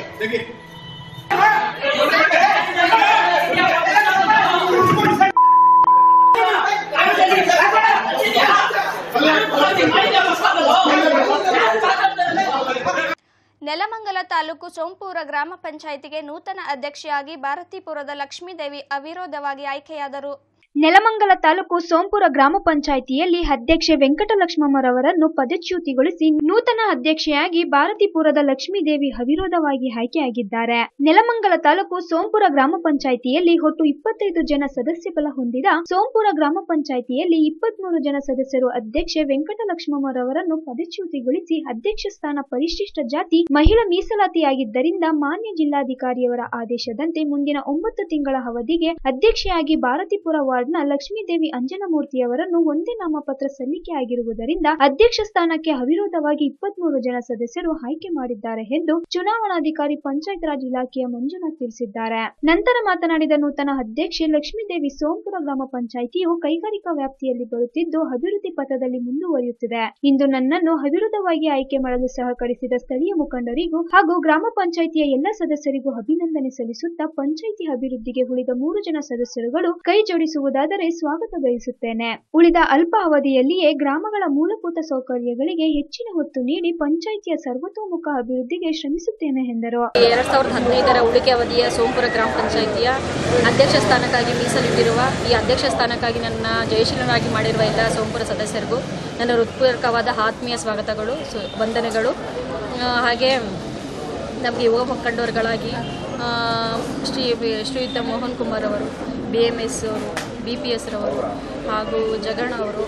ನೆಲಮಂಗಲ ತಾಲೂಕು ಸೋಂಪೂರ ಗ್ರಾಮ ಪಂಚಾಯಿತಿಗೆ ನೂತನ ಅಧ್ಯಕ್ಷೆಯಾಗಿ ಭಾರತೀಪುರದ ಲಕ್ಷ್ಮೀದೇವಿ ಅವಿರೋಧವಾಗಿ ಆಯ್ಕೆಯಾದರು. ನೆಲಮಂಗಲ ತಾಲೂಕು ಸೋಂಪುರ ಗ್ರಾಮ ಪಂಚಾಯಿತಿಯಲ್ಲಿ ಅಧ್ಯಕ್ಷೆ ವೆಂಕಟಲಕ್ಷ್ಮಮ್ಮರವರನ್ನು ಪದಚ್ಯುತಿಗೊಳಿಸಿ ನೂತನ ಅಧ್ಯಕ್ಷೆಯಾಗಿ ಭಾರತೀಪುರದ ಲಕ್ಷ್ಮೀದೇವಿ ಅವಿರೋಧವಾಗಿ ಆಯ್ಕೆಯಾಗಿದ್ದಾರೆ. ನೆಲಮಂಗಲ ತಾಲೂಕು ಸೋಂಪುರ ಗ್ರಾಮ ಪಂಚಾಯಿತಿಯಲ್ಲಿ ಒಟ್ಟು ಇಪ್ಪತ್ತೈದು ಜನ ಸದಸ್ಯ ಬಲ ಹೊಂದಿದ ಸೋಂಪುರ ಗ್ರಾಮ ಪಂಚಾಯಿತಿಯಲ್ಲಿ ಇಪ್ಪತ್ಮೂರು ಜನ ಸದಸ್ಯರು ಅಧ್ಯಕ್ಷೆ ವೆಂಕಟಲಕ್ಷ್ಮಮ್ಮರವರನ್ನು ಪದಚ್ಯುತಿಗೊಳಿಸಿ ಅಧ್ಯಕ್ಷ ಸ್ಥಾನ ಪರಿಶಿಷ್ಟ ಜಾತಿ ಮಹಿಳಾ ಮೀಸಲಾತಿಯಾಗಿದ್ದರಿಂದ ಮಾನ್ಯ ಜಿಲ್ಲಾಧಿಕಾರಿಯವರ ಆದೇಶದಂತೆ ಮುಂದಿನ ಒಂಬತ್ತು ತಿಂಗಳ ಅವಧಿಗೆ ಅಧ್ಯಕ್ಷೆಯಾಗಿ ಭಾರತೀಪುರ ವಾರ್ಡ್ನ ಲಕ್ಷ್ಮೀದೇವಿ ಅಂಜನಮೂರ್ತಿಯವರನ್ನು ಒಂದೇ ನಾಮಪತ್ರ ಸಲ್ಲಿಕೆ ಆಗಿರುವುದರಿಂದ ಅಧ್ಯಕ್ಷ ಸ್ಥಾನಕ್ಕೆ ಅವಿರೋಧವಾಗಿ ಇಪ್ಪತ್ಮೂರು ಜನ ಸದಸ್ಯರು ಆಯ್ಕೆ ಮಾಡಿದ್ದಾರೆ ಎಂದು ಚುನಾವಣಾಧಿಕಾರಿ ಪಂಚಾಯತ್ ರಾಜ್ ಇಲಾಖೆಯ ಮಂಜುನಾಥ್ ತಿಳಿಸಿದ್ದಾರೆ. ನಂತರ ಮಾತನಾಡಿದ ನೂತನ ಅಧ್ಯಕ್ಷೆ ಲಕ್ಷ್ಮೀದೇವಿ, ಸೋಂಪುರ ಗ್ರಾಮ ಪಂಚಾಯಿತಿಯು ಕೈಗಾರಿಕಾ ವ್ಯಾಪ್ತಿಯಲ್ಲಿ ಬರುತ್ತಿದ್ದು ಅಭಿವೃದ್ಧಿ ಪಥದಲ್ಲಿ ಮುಂದುವರಿಯುತ್ತಿದೆ. ಇಂದು ನನ್ನನ್ನು ಅವಿರೋಧವಾಗಿ ಆಯ್ಕೆ ಮಾಡಲು ಸಹಕರಿಸಿದ ಸ್ಥಳೀಯ ಮುಖಂಡರಿಗೂ ಹಾಗೂ ಗ್ರಾಮ ಪಂಚಾಯಿತಿಯ ಎಲ್ಲ ಸದಸ್ಯರಿಗೂ ಅಭಿನಂದನೆ ಸಲ್ಲಿಸುತ್ತಾ ಪಂಚಾಯಿತಿ ಅಭಿವೃದ್ಧಿಗೆ ಉಳಿದ ಮೂರು ಜನ ಸದಸ್ಯರುಗಳು ಕೈ ಜೋಡಿಸುವುದಾದರೆ ಸ್ವಾಗತ ಬಯಸುತ್ತೇನೆ. ಉಳಿದ ಅಲ್ಪ ಅವಧಿಯಲ್ಲಿಯೇ ಗ್ರಾಮಗಳ ಮೂಲಭೂತ ಸೌಕರ್ಯಗಳಿಗೆ ಹೆಚ್ಚಿನ ಒತ್ತು ನೀಡಿ ಪಂಚಾಯಿತಿಯ ಸರ್ವತೋಮುಖ ಅಭಿವೃದ್ಧಿಗೆ ಶ್ರಮಿಸುತ್ತೇನೆ ಎಂದರು. ಎರಡ್ ಸಾವಿರದ ಹದಿನೈದರ ಉಳಿಕೆ ಅವಧಿಯ ಸೋಂಪುರ ಗ್ರಾಮ ಪಂಚಾಯಿತಿಯ ಅಧ್ಯಕ್ಷ ಸ್ಥಾನಕ್ಕಾಗಿ ಮೀಸಲಿಟ್ಟಿರುವ ಈ ಅಧ್ಯಕ್ಷ ಸ್ಥಾನಕ್ಕಾಗಿ ನನ್ನ ಜಯಶೀಲನಾಗಿ ಮಾಡಿರುವ ಎಲ್ಲ ಸೋಂಪುರ ಸದಸ್ಯರಿಗೂ ನನ್ನ ಹೃತ್ಪೂರ್ವಕವಾದ ಆತ್ಮೀಯ ಸ್ವಾಗತಗಳು, ವಂದನೆಗಳು. ಹಾಗೆ ನಮಗೆ ಯುವ ಮುಖಂಡರುಗಳಾಗಿ ಶ್ರೀ ಶ್ರೀಯುತ ಮೋಹನ್ ಕುಮಾರ್ ಅವರು, ಬಿ ಎಮ್ ಎಸ್ ಅವರು, ಬಿ ಪಿ ಎಸ್ ರವರು ಹಾಗೂ ಜಗಣ್ಣ ಅವರು,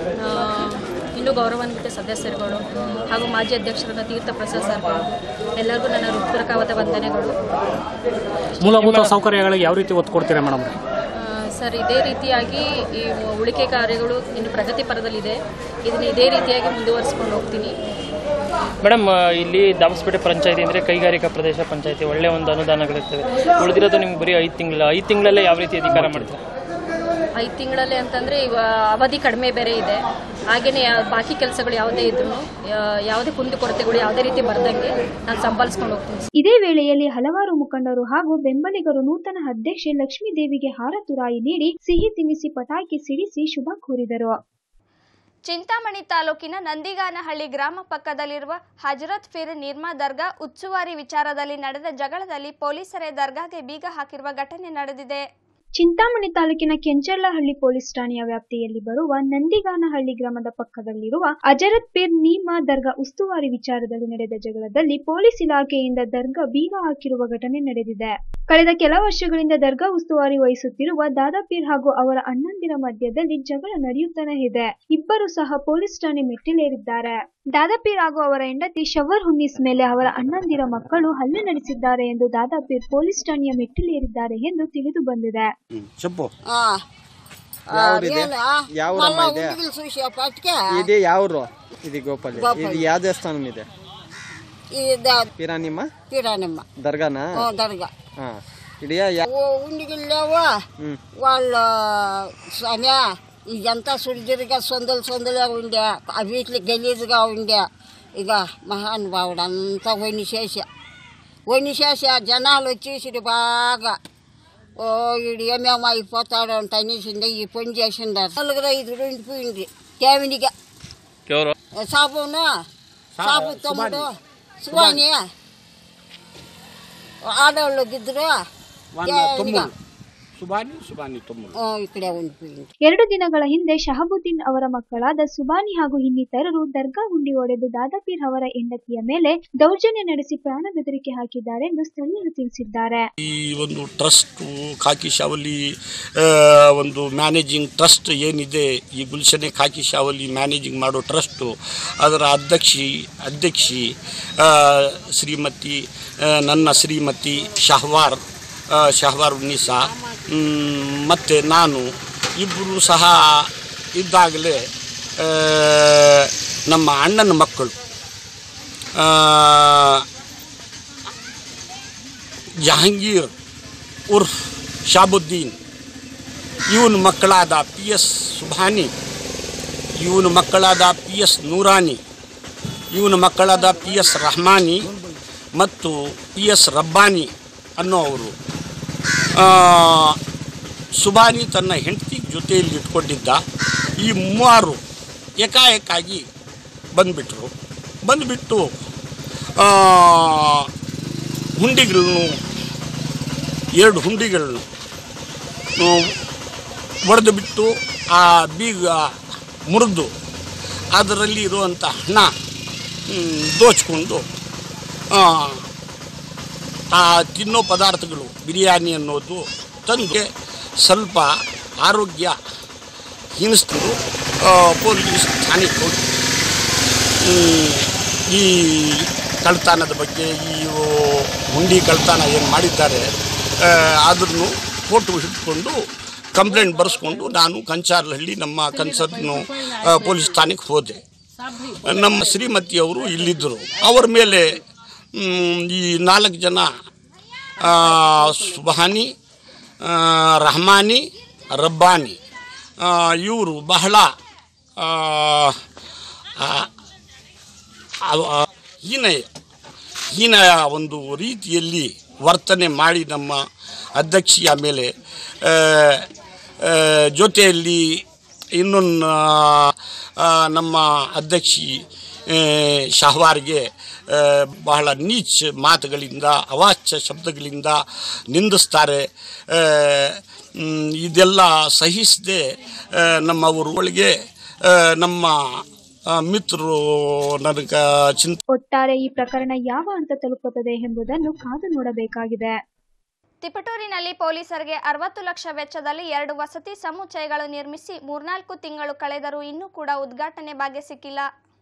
ಇನ್ನೂ ಗೌರವಾನ್ವಿತ ಸದಸ್ಯರುಗಳು ಹಾಗೂ ಮಾಜಿ ಅಧ್ಯಕ್ಷರಾದ ತೀರ್ಥ ಪ್ರಸಾದ್ ಸರ್ ಎಲ್ಲರಿಗೂ ನನ್ನ ಹೃತ್ಪೂರ್ವಕವಾದ ವಂದನೆಗಳು. ಮೂಲಭೂತ ಸೌಕರ್ಯಗಳಿಗೆ ಯಾವ ರೀತಿ ಒತ್ತು ಕೊಡ್ತೀರಾ ಮೇಡಮ್? ಸರ್, ಇದೇ ರೀತಿಯಾಗಿ ಈ ಉಳಿಕೆ ಕಾರ್ಯಗಳು ಇನ್ನು ಪ್ರಗತಿ ಪರದಲ್ಲಿದೆ. ಇದನ್ನು ಇದೇ ರೀತಿಯಾಗಿ ಮುಂದುವರಿಸ್ಕೊಂಡು ಹೋಗ್ತೀನಿ. ಮೇಡಮ್, ಇಲ್ಲಿ ದಾಬಸ್ಪೇಟೆ ಪಂಚಾಯತಿ ಅಂದರೆ ಕೈಗಾರಿಕಾ ಪ್ರದೇಶ ಪಂಚಾಯತಿ, ಒಳ್ಳೆಯ ಒಂದು ಅನುದಾನಗಳಿರ್ತವೆ. ಉಳಿದಿರೋದು ನಿಮ್ಗೆ ಬರೀ ಐದು ತಿಂಗಳ ಐದು ತಿಂಗಳಲ್ಲೇ ಯಾವ ರೀತಿ ಅಧಿಕಾರ ಮಾಡ್ತೀರಾ? ಐದು ತಿಂಗಳಲ್ಲಿ ಅಂತಂದರೆ ಇವ ಅವಧಿ ಕಡಿಮೆ ಬೇರೆ ಇದೆ. ಹಾಗೆಯೇ ಬಾಕಿ ಕೆಲಸಗಳು ಯಾವುದೇ ಇದ್ರೂ ಯಾವುದೇ ಕುಂದುಕೊರತೆಗಳು ಯಾವುದೇ ರೀತಿ ಬರ್ದಂಗೆ ನಾನು ಸಂಭಾಲಿಸ್ಕೊಂಡು ಹೋಗ್ತೀನಿ. ಇದೇ ವೇಳೆಯಲ್ಲಿ ಹಲವಾರು ಮುಖಂಡರು ಹಾಗೂ ಬೆಂಬಲಿಗರು ನೂತನ ಅಧ್ಯಕ್ಷೆ ಲಕ್ಷ್ಮೀ ದೇವಿಗೆ ಹಾರ ತುರಾಯಿ ನೀಡಿ ಸಿಹಿ ತಿನ್ನಿಸಿ ಪಟಾಕಿ ಸಿಡಿಸಿ ಶುಭ ಕೋರಿದರು. ಚಿಂತಾಮಣಿ ತಾಲೂಕಿನ ನಂದಿಗಾನಹಳ್ಳಿ ಗ್ರಾಮ ಪಕ್ಕದಲ್ಲಿರುವ ಹಜರತ್ ಫಿರ್ ನಿರ್ಮಾ ದರ್ಗಾ ಉಸ್ತುವಾರಿ ವಿಚಾರದಲ್ಲಿ ನಡೆದ ಜಗಳದಲ್ಲಿ ಪೊಲೀಸರೇ ದರ್ಗಾಗೆ ಬೀಗ ಹಾಕಿರುವ ಘಟನೆ ನಡೆದಿದೆ. ಚಿಂತಾಮಣಿ ತಾಲೂಕಿನ ಕೆಂಚರ್ಲಹಳ್ಳಿ ಪೊಲೀಸ್ ಠಾಣೆಯ ವ್ಯಾಪ್ತಿಯಲ್ಲಿ ಬರುವ ನಂದಿಗಾನಹಳ್ಳಿ ಗ್ರಾಮದ ಪಕ್ಕದಲ್ಲಿರುವ ಹಜರತ್ ಪೀರ್ ನೀಮಾ ದರ್ಗಾ ಉಸ್ತುವಾರಿ ವಿಚಾರದಲ್ಲಿ ನಡೆದ ಜಗಳದಲ್ಲಿ ಪೊಲೀಸ್ ಇಲಾಖೆಯಿಂದ ದರ್ಗಾ ಬೀಗ ಹಾಕಿರುವ ಘಟನೆ ನಡೆದಿದೆ. ಕಳೆದ ಕೆಲ ವರ್ಷಗಳಿಂದ ದರ್ಗಾ ಉಸ್ತುವಾರಿ ವಹಿಸುತ್ತಿರುವ ದಾದಾಪೀರ್ ಹಾಗೂ ಅವರ ಅಣ್ಣಂದಿರ ಮಧ್ಯದಲ್ಲಿ ಜಗಳ ನಡೆಯುತ್ತಲೇ ಇದೆ. ಇಬ್ಬರು ಸಹ ಪೊಲೀಸ್ ಠಾಣೆ ಮೆಟ್ಟಿಲೇರಿದ್ದಾರೆ. ದಾದಾಪೀರ್ ಹಾಗೂ ಅವರ ಹೆಂಡತಿ ಶವರ್ ಹುನ್ನೀಸ್ ಮೇಲೆ ಅವರ ಅಣ್ಣಂದಿರ ಮಕ್ಕಳು ಹಲ್ಲೆ ನಡೆಸಿದ್ದಾರೆ ಎಂದು ದಾದಾಪೀರ್ ಪೊಲೀಸ್ ಠಾಣೆಯ ಮೆಟ್ಟಿಲೇರಿದ್ದಾರೆ ಎಂದು ತಿಳಿದು ಬಂದಿದೆ. చెప్పు ఇది ఎవరు ఇది గోపాలి ఇది యా దేవస్థానం ಇದೆ ಪಿರಾನಿಮ್ಮ ಪಿರಾನಿಮ್ಮ దర్గానా దర్గా ఇడియా ఉండిగిల్లేవో వాళ్ళ సమయ ఇదంతా సుడిదిరిగా సొందలు సొందలుగా ఉండే వీటికి గలీజుగా ఉండే ఇక మహానుభావుడు అంతా వని చేసా వని చేసా జనాలు వచ్చేసి బాగా ఓ వీడు ఏమేమో అయిపోతాడు అంట అనేసింది ఈ పని చేసిండారు. నలుగురు ఐదుగురు ఉండిపోయింది కేవినిగా సాబును సాబు తమ్ముడు సువాని ఆడవాళ్ళు ఇద్దరు ಎರಡು ದಿನಗಳ ಹಿಂದೆ ಶಹಬುದ್ದೀನ್ ಅವರ ಮಕ್ಕಳಾದ ಸುಬಾನಿ ಹಾಗೂ ಇನ್ನಿತರರು ದರ್ಗಾ ಗುಂಡಿ ಒಡೆದು ದಾದಾಪೀರ್ ಅವರ ಹೆಂಡತಿಯ ಮೇಲೆ ದೌರ್ಜನ್ಯ ನಡೆಸಿ ಪ್ರಾಣ ಬೆದರಿಕೆ ಹಾಕಿದ್ದಾರೆ ಎಂದು ಸ್ಥಳೀಯರು ತಿಳಿಸಿದ್ದಾರೆ. ಈ ಒಂದು ಟ್ರಸ್ಟ್ ಖಾಕಿ ಶಾವಲಿ ಒಂದು ಮ್ಯಾನೇಜಿಂಗ್ ಟ್ರಸ್ಟ್ ಏನಿದೆ, ಈ ಗುಲ್ಶನೆ ಖಾಕಿ ಶಾವಲಿ ಮ್ಯಾನೇಜಿಂಗ್ ಮಾಡೋ ಟ್ರಸ್ಟ್, ಅದರ ಅಧ್ಯಕ್ಷಿ ಅಧ್ಯಕ್ಷಿ ಶ್ರೀಮತಿ ನನ್ನ ಶ್ರೀಮತಿ ಶಹವಾರ್ ಶಹವಾರ್ ಉನ್ನೀಸಾ ಮತ್ತು ನಾನು ಇಬ್ಬರು ಸಹ ಇದ್ದಾಗಲೇ ನಮ್ಮ ಅಣ್ಣನ ಮಕ್ಕಳು ಜಹಾಂಗೀರ್ ಉರ್ಫ್ ಶಾಬುದ್ದೀನ್, ಇವನ ಮಕ್ಕಳಾದ ಪಿ ಎಸ್ ಸುಭಾನಿ, ಇವನ ಮಕ್ಕಳಾದ ಪಿ ಎಸ್ ನೂರಾನಿ, ಇವನ ಮಕ್ಕಳಾದ ಪಿ ಎಸ್ ರಹಮಾನಿ ಮತ್ತು ಪಿ ಎಸ್ ರಬ್ಬಾನಿ ಅನ್ನೋವರು ಸುಬಾನಿ ತನ್ನ ಹೆಂಡತಿ ಜೊತೆಯಲ್ಲಿ ಇಟ್ಕೊಂಡಿದ್ದ. ಈ ಮೂವರು ಏಕಾಏಕಾಗಿ ಬಂದುಬಿಟ್ರು. ಬಂದುಬಿಟ್ಟು ಹುಂಡಿಗಳನ್ನು ಎರಡು ಹುಂಡಿಗಳನ್ನು ಒಡೆದು ಬಿಟ್ಟು ಆ ಬೀಗ ಮುರಿದು ಅದರಲ್ಲಿ ಇರುವಂಥ ಹಣ ದೋಚಿಕೊಂಡು ಆ ತಿನ್ನೋ ಪದಾರ್ಥಗಳು ಬಿರಿಯಾನಿ ಅನ್ನೋದು ತಂದು ಸ್ವಲ್ಪ ಆರೋಗ್ಯ ಹೀನಿಸ್ತಿದ್ದು ಪೊಲೀಸ್ ಠಾಣೆಗೆ ಹೋಗಿ ಈ ಕಳ್ತನದ ಬಗ್ಗೆ, ಈ ಹುಂಡಿ ಕಳ್ತನ ಏನು ಮಾಡಿದ್ದಾರೆ ಅದನ್ನು ಫೋಟೋ ಹಿಡ್ಕೊಂಡು ಕಂಪ್ಲೇಂಟ್ ಬರೆಸ್ಕೊಂಡು ನಾನು ಕಂಚಾರ್ಲಹಳ್ಳಿ ನಮ್ಮ ಕನ್ಸರ್ನು ಪೊಲೀಸ್ ಠಾಣೆಗೆ ಹೋದೆ. ನಮ್ಮ ಶ್ರೀಮತಿಯವರು ಇಲ್ಲಿದ್ದರು. ಅವರ ಮೇಲೆ ಈ ನಾಲ್ಕು ಜನ ಸುಬಹಾನಿ, ರಹಮಾನಿ, ರಬ್ಬಾನಿ ಇವರು ಬಹಳ ಹೀನ ಹೀನ ಒಂದು ರೀತಿಯಲ್ಲಿ ವರ್ತನೆ ಮಾಡಿ ನಮ್ಮ ಅಧ್ಯಕ್ಷಿಯ ಮೇಲೆ ಜೊತೆಯಲ್ಲಿ ಇನ್ನೊಂದು ನಮ್ಮ ಅಧ್ಯಕ್ಷಿ ಶಹವಾರ್ಗೆ ಬಹಳ ನೀಚ ಮಾತುಗಳಿಂದ, ಅವಾಚ್ಯ ಶಬ್ದಗಳಿಂದ ನಿಂದಿಸ್ತಾರೆ. ಇದೆಲ್ಲ ಸಹಿಸದೆ ನಮ್ಮ ಊರೊಳಗೆ ನಮ್ಮ ಮಿತ್ರರು ನನಗೆ ಚಿಂತೆ. ಒಟ್ಟಾರೆ ಈ ಪ್ರಕರಣ ಯಾವ ಹಂತ ತಲುಪುತ್ತದೆ ಎಂಬುದನ್ನು ಕಾದು ನೋಡಬೇಕಾಗಿದೆ. ತಿಪಟೂರಿನಲ್ಲಿ ಪೊಲೀಸರಿಗೆ ಅರವತ್ತು ಲಕ್ಷ ವೆಚ್ಚದಲ್ಲಿ ಎರಡು ವಸತಿ ಸಮುಚ್ಚಯಗಳು ನಿರ್ಮಿಸಿ ಮೂರ್ನಾಲ್ಕು ತಿಂಗಳು ಕಳೆದರೂ ಇನ್ನೂ ಕೂಡ ಉದ್ಘಾಟನೆ ಭಾಗ್ಯ ಸಿಕ್ಕಿಲ್ಲ.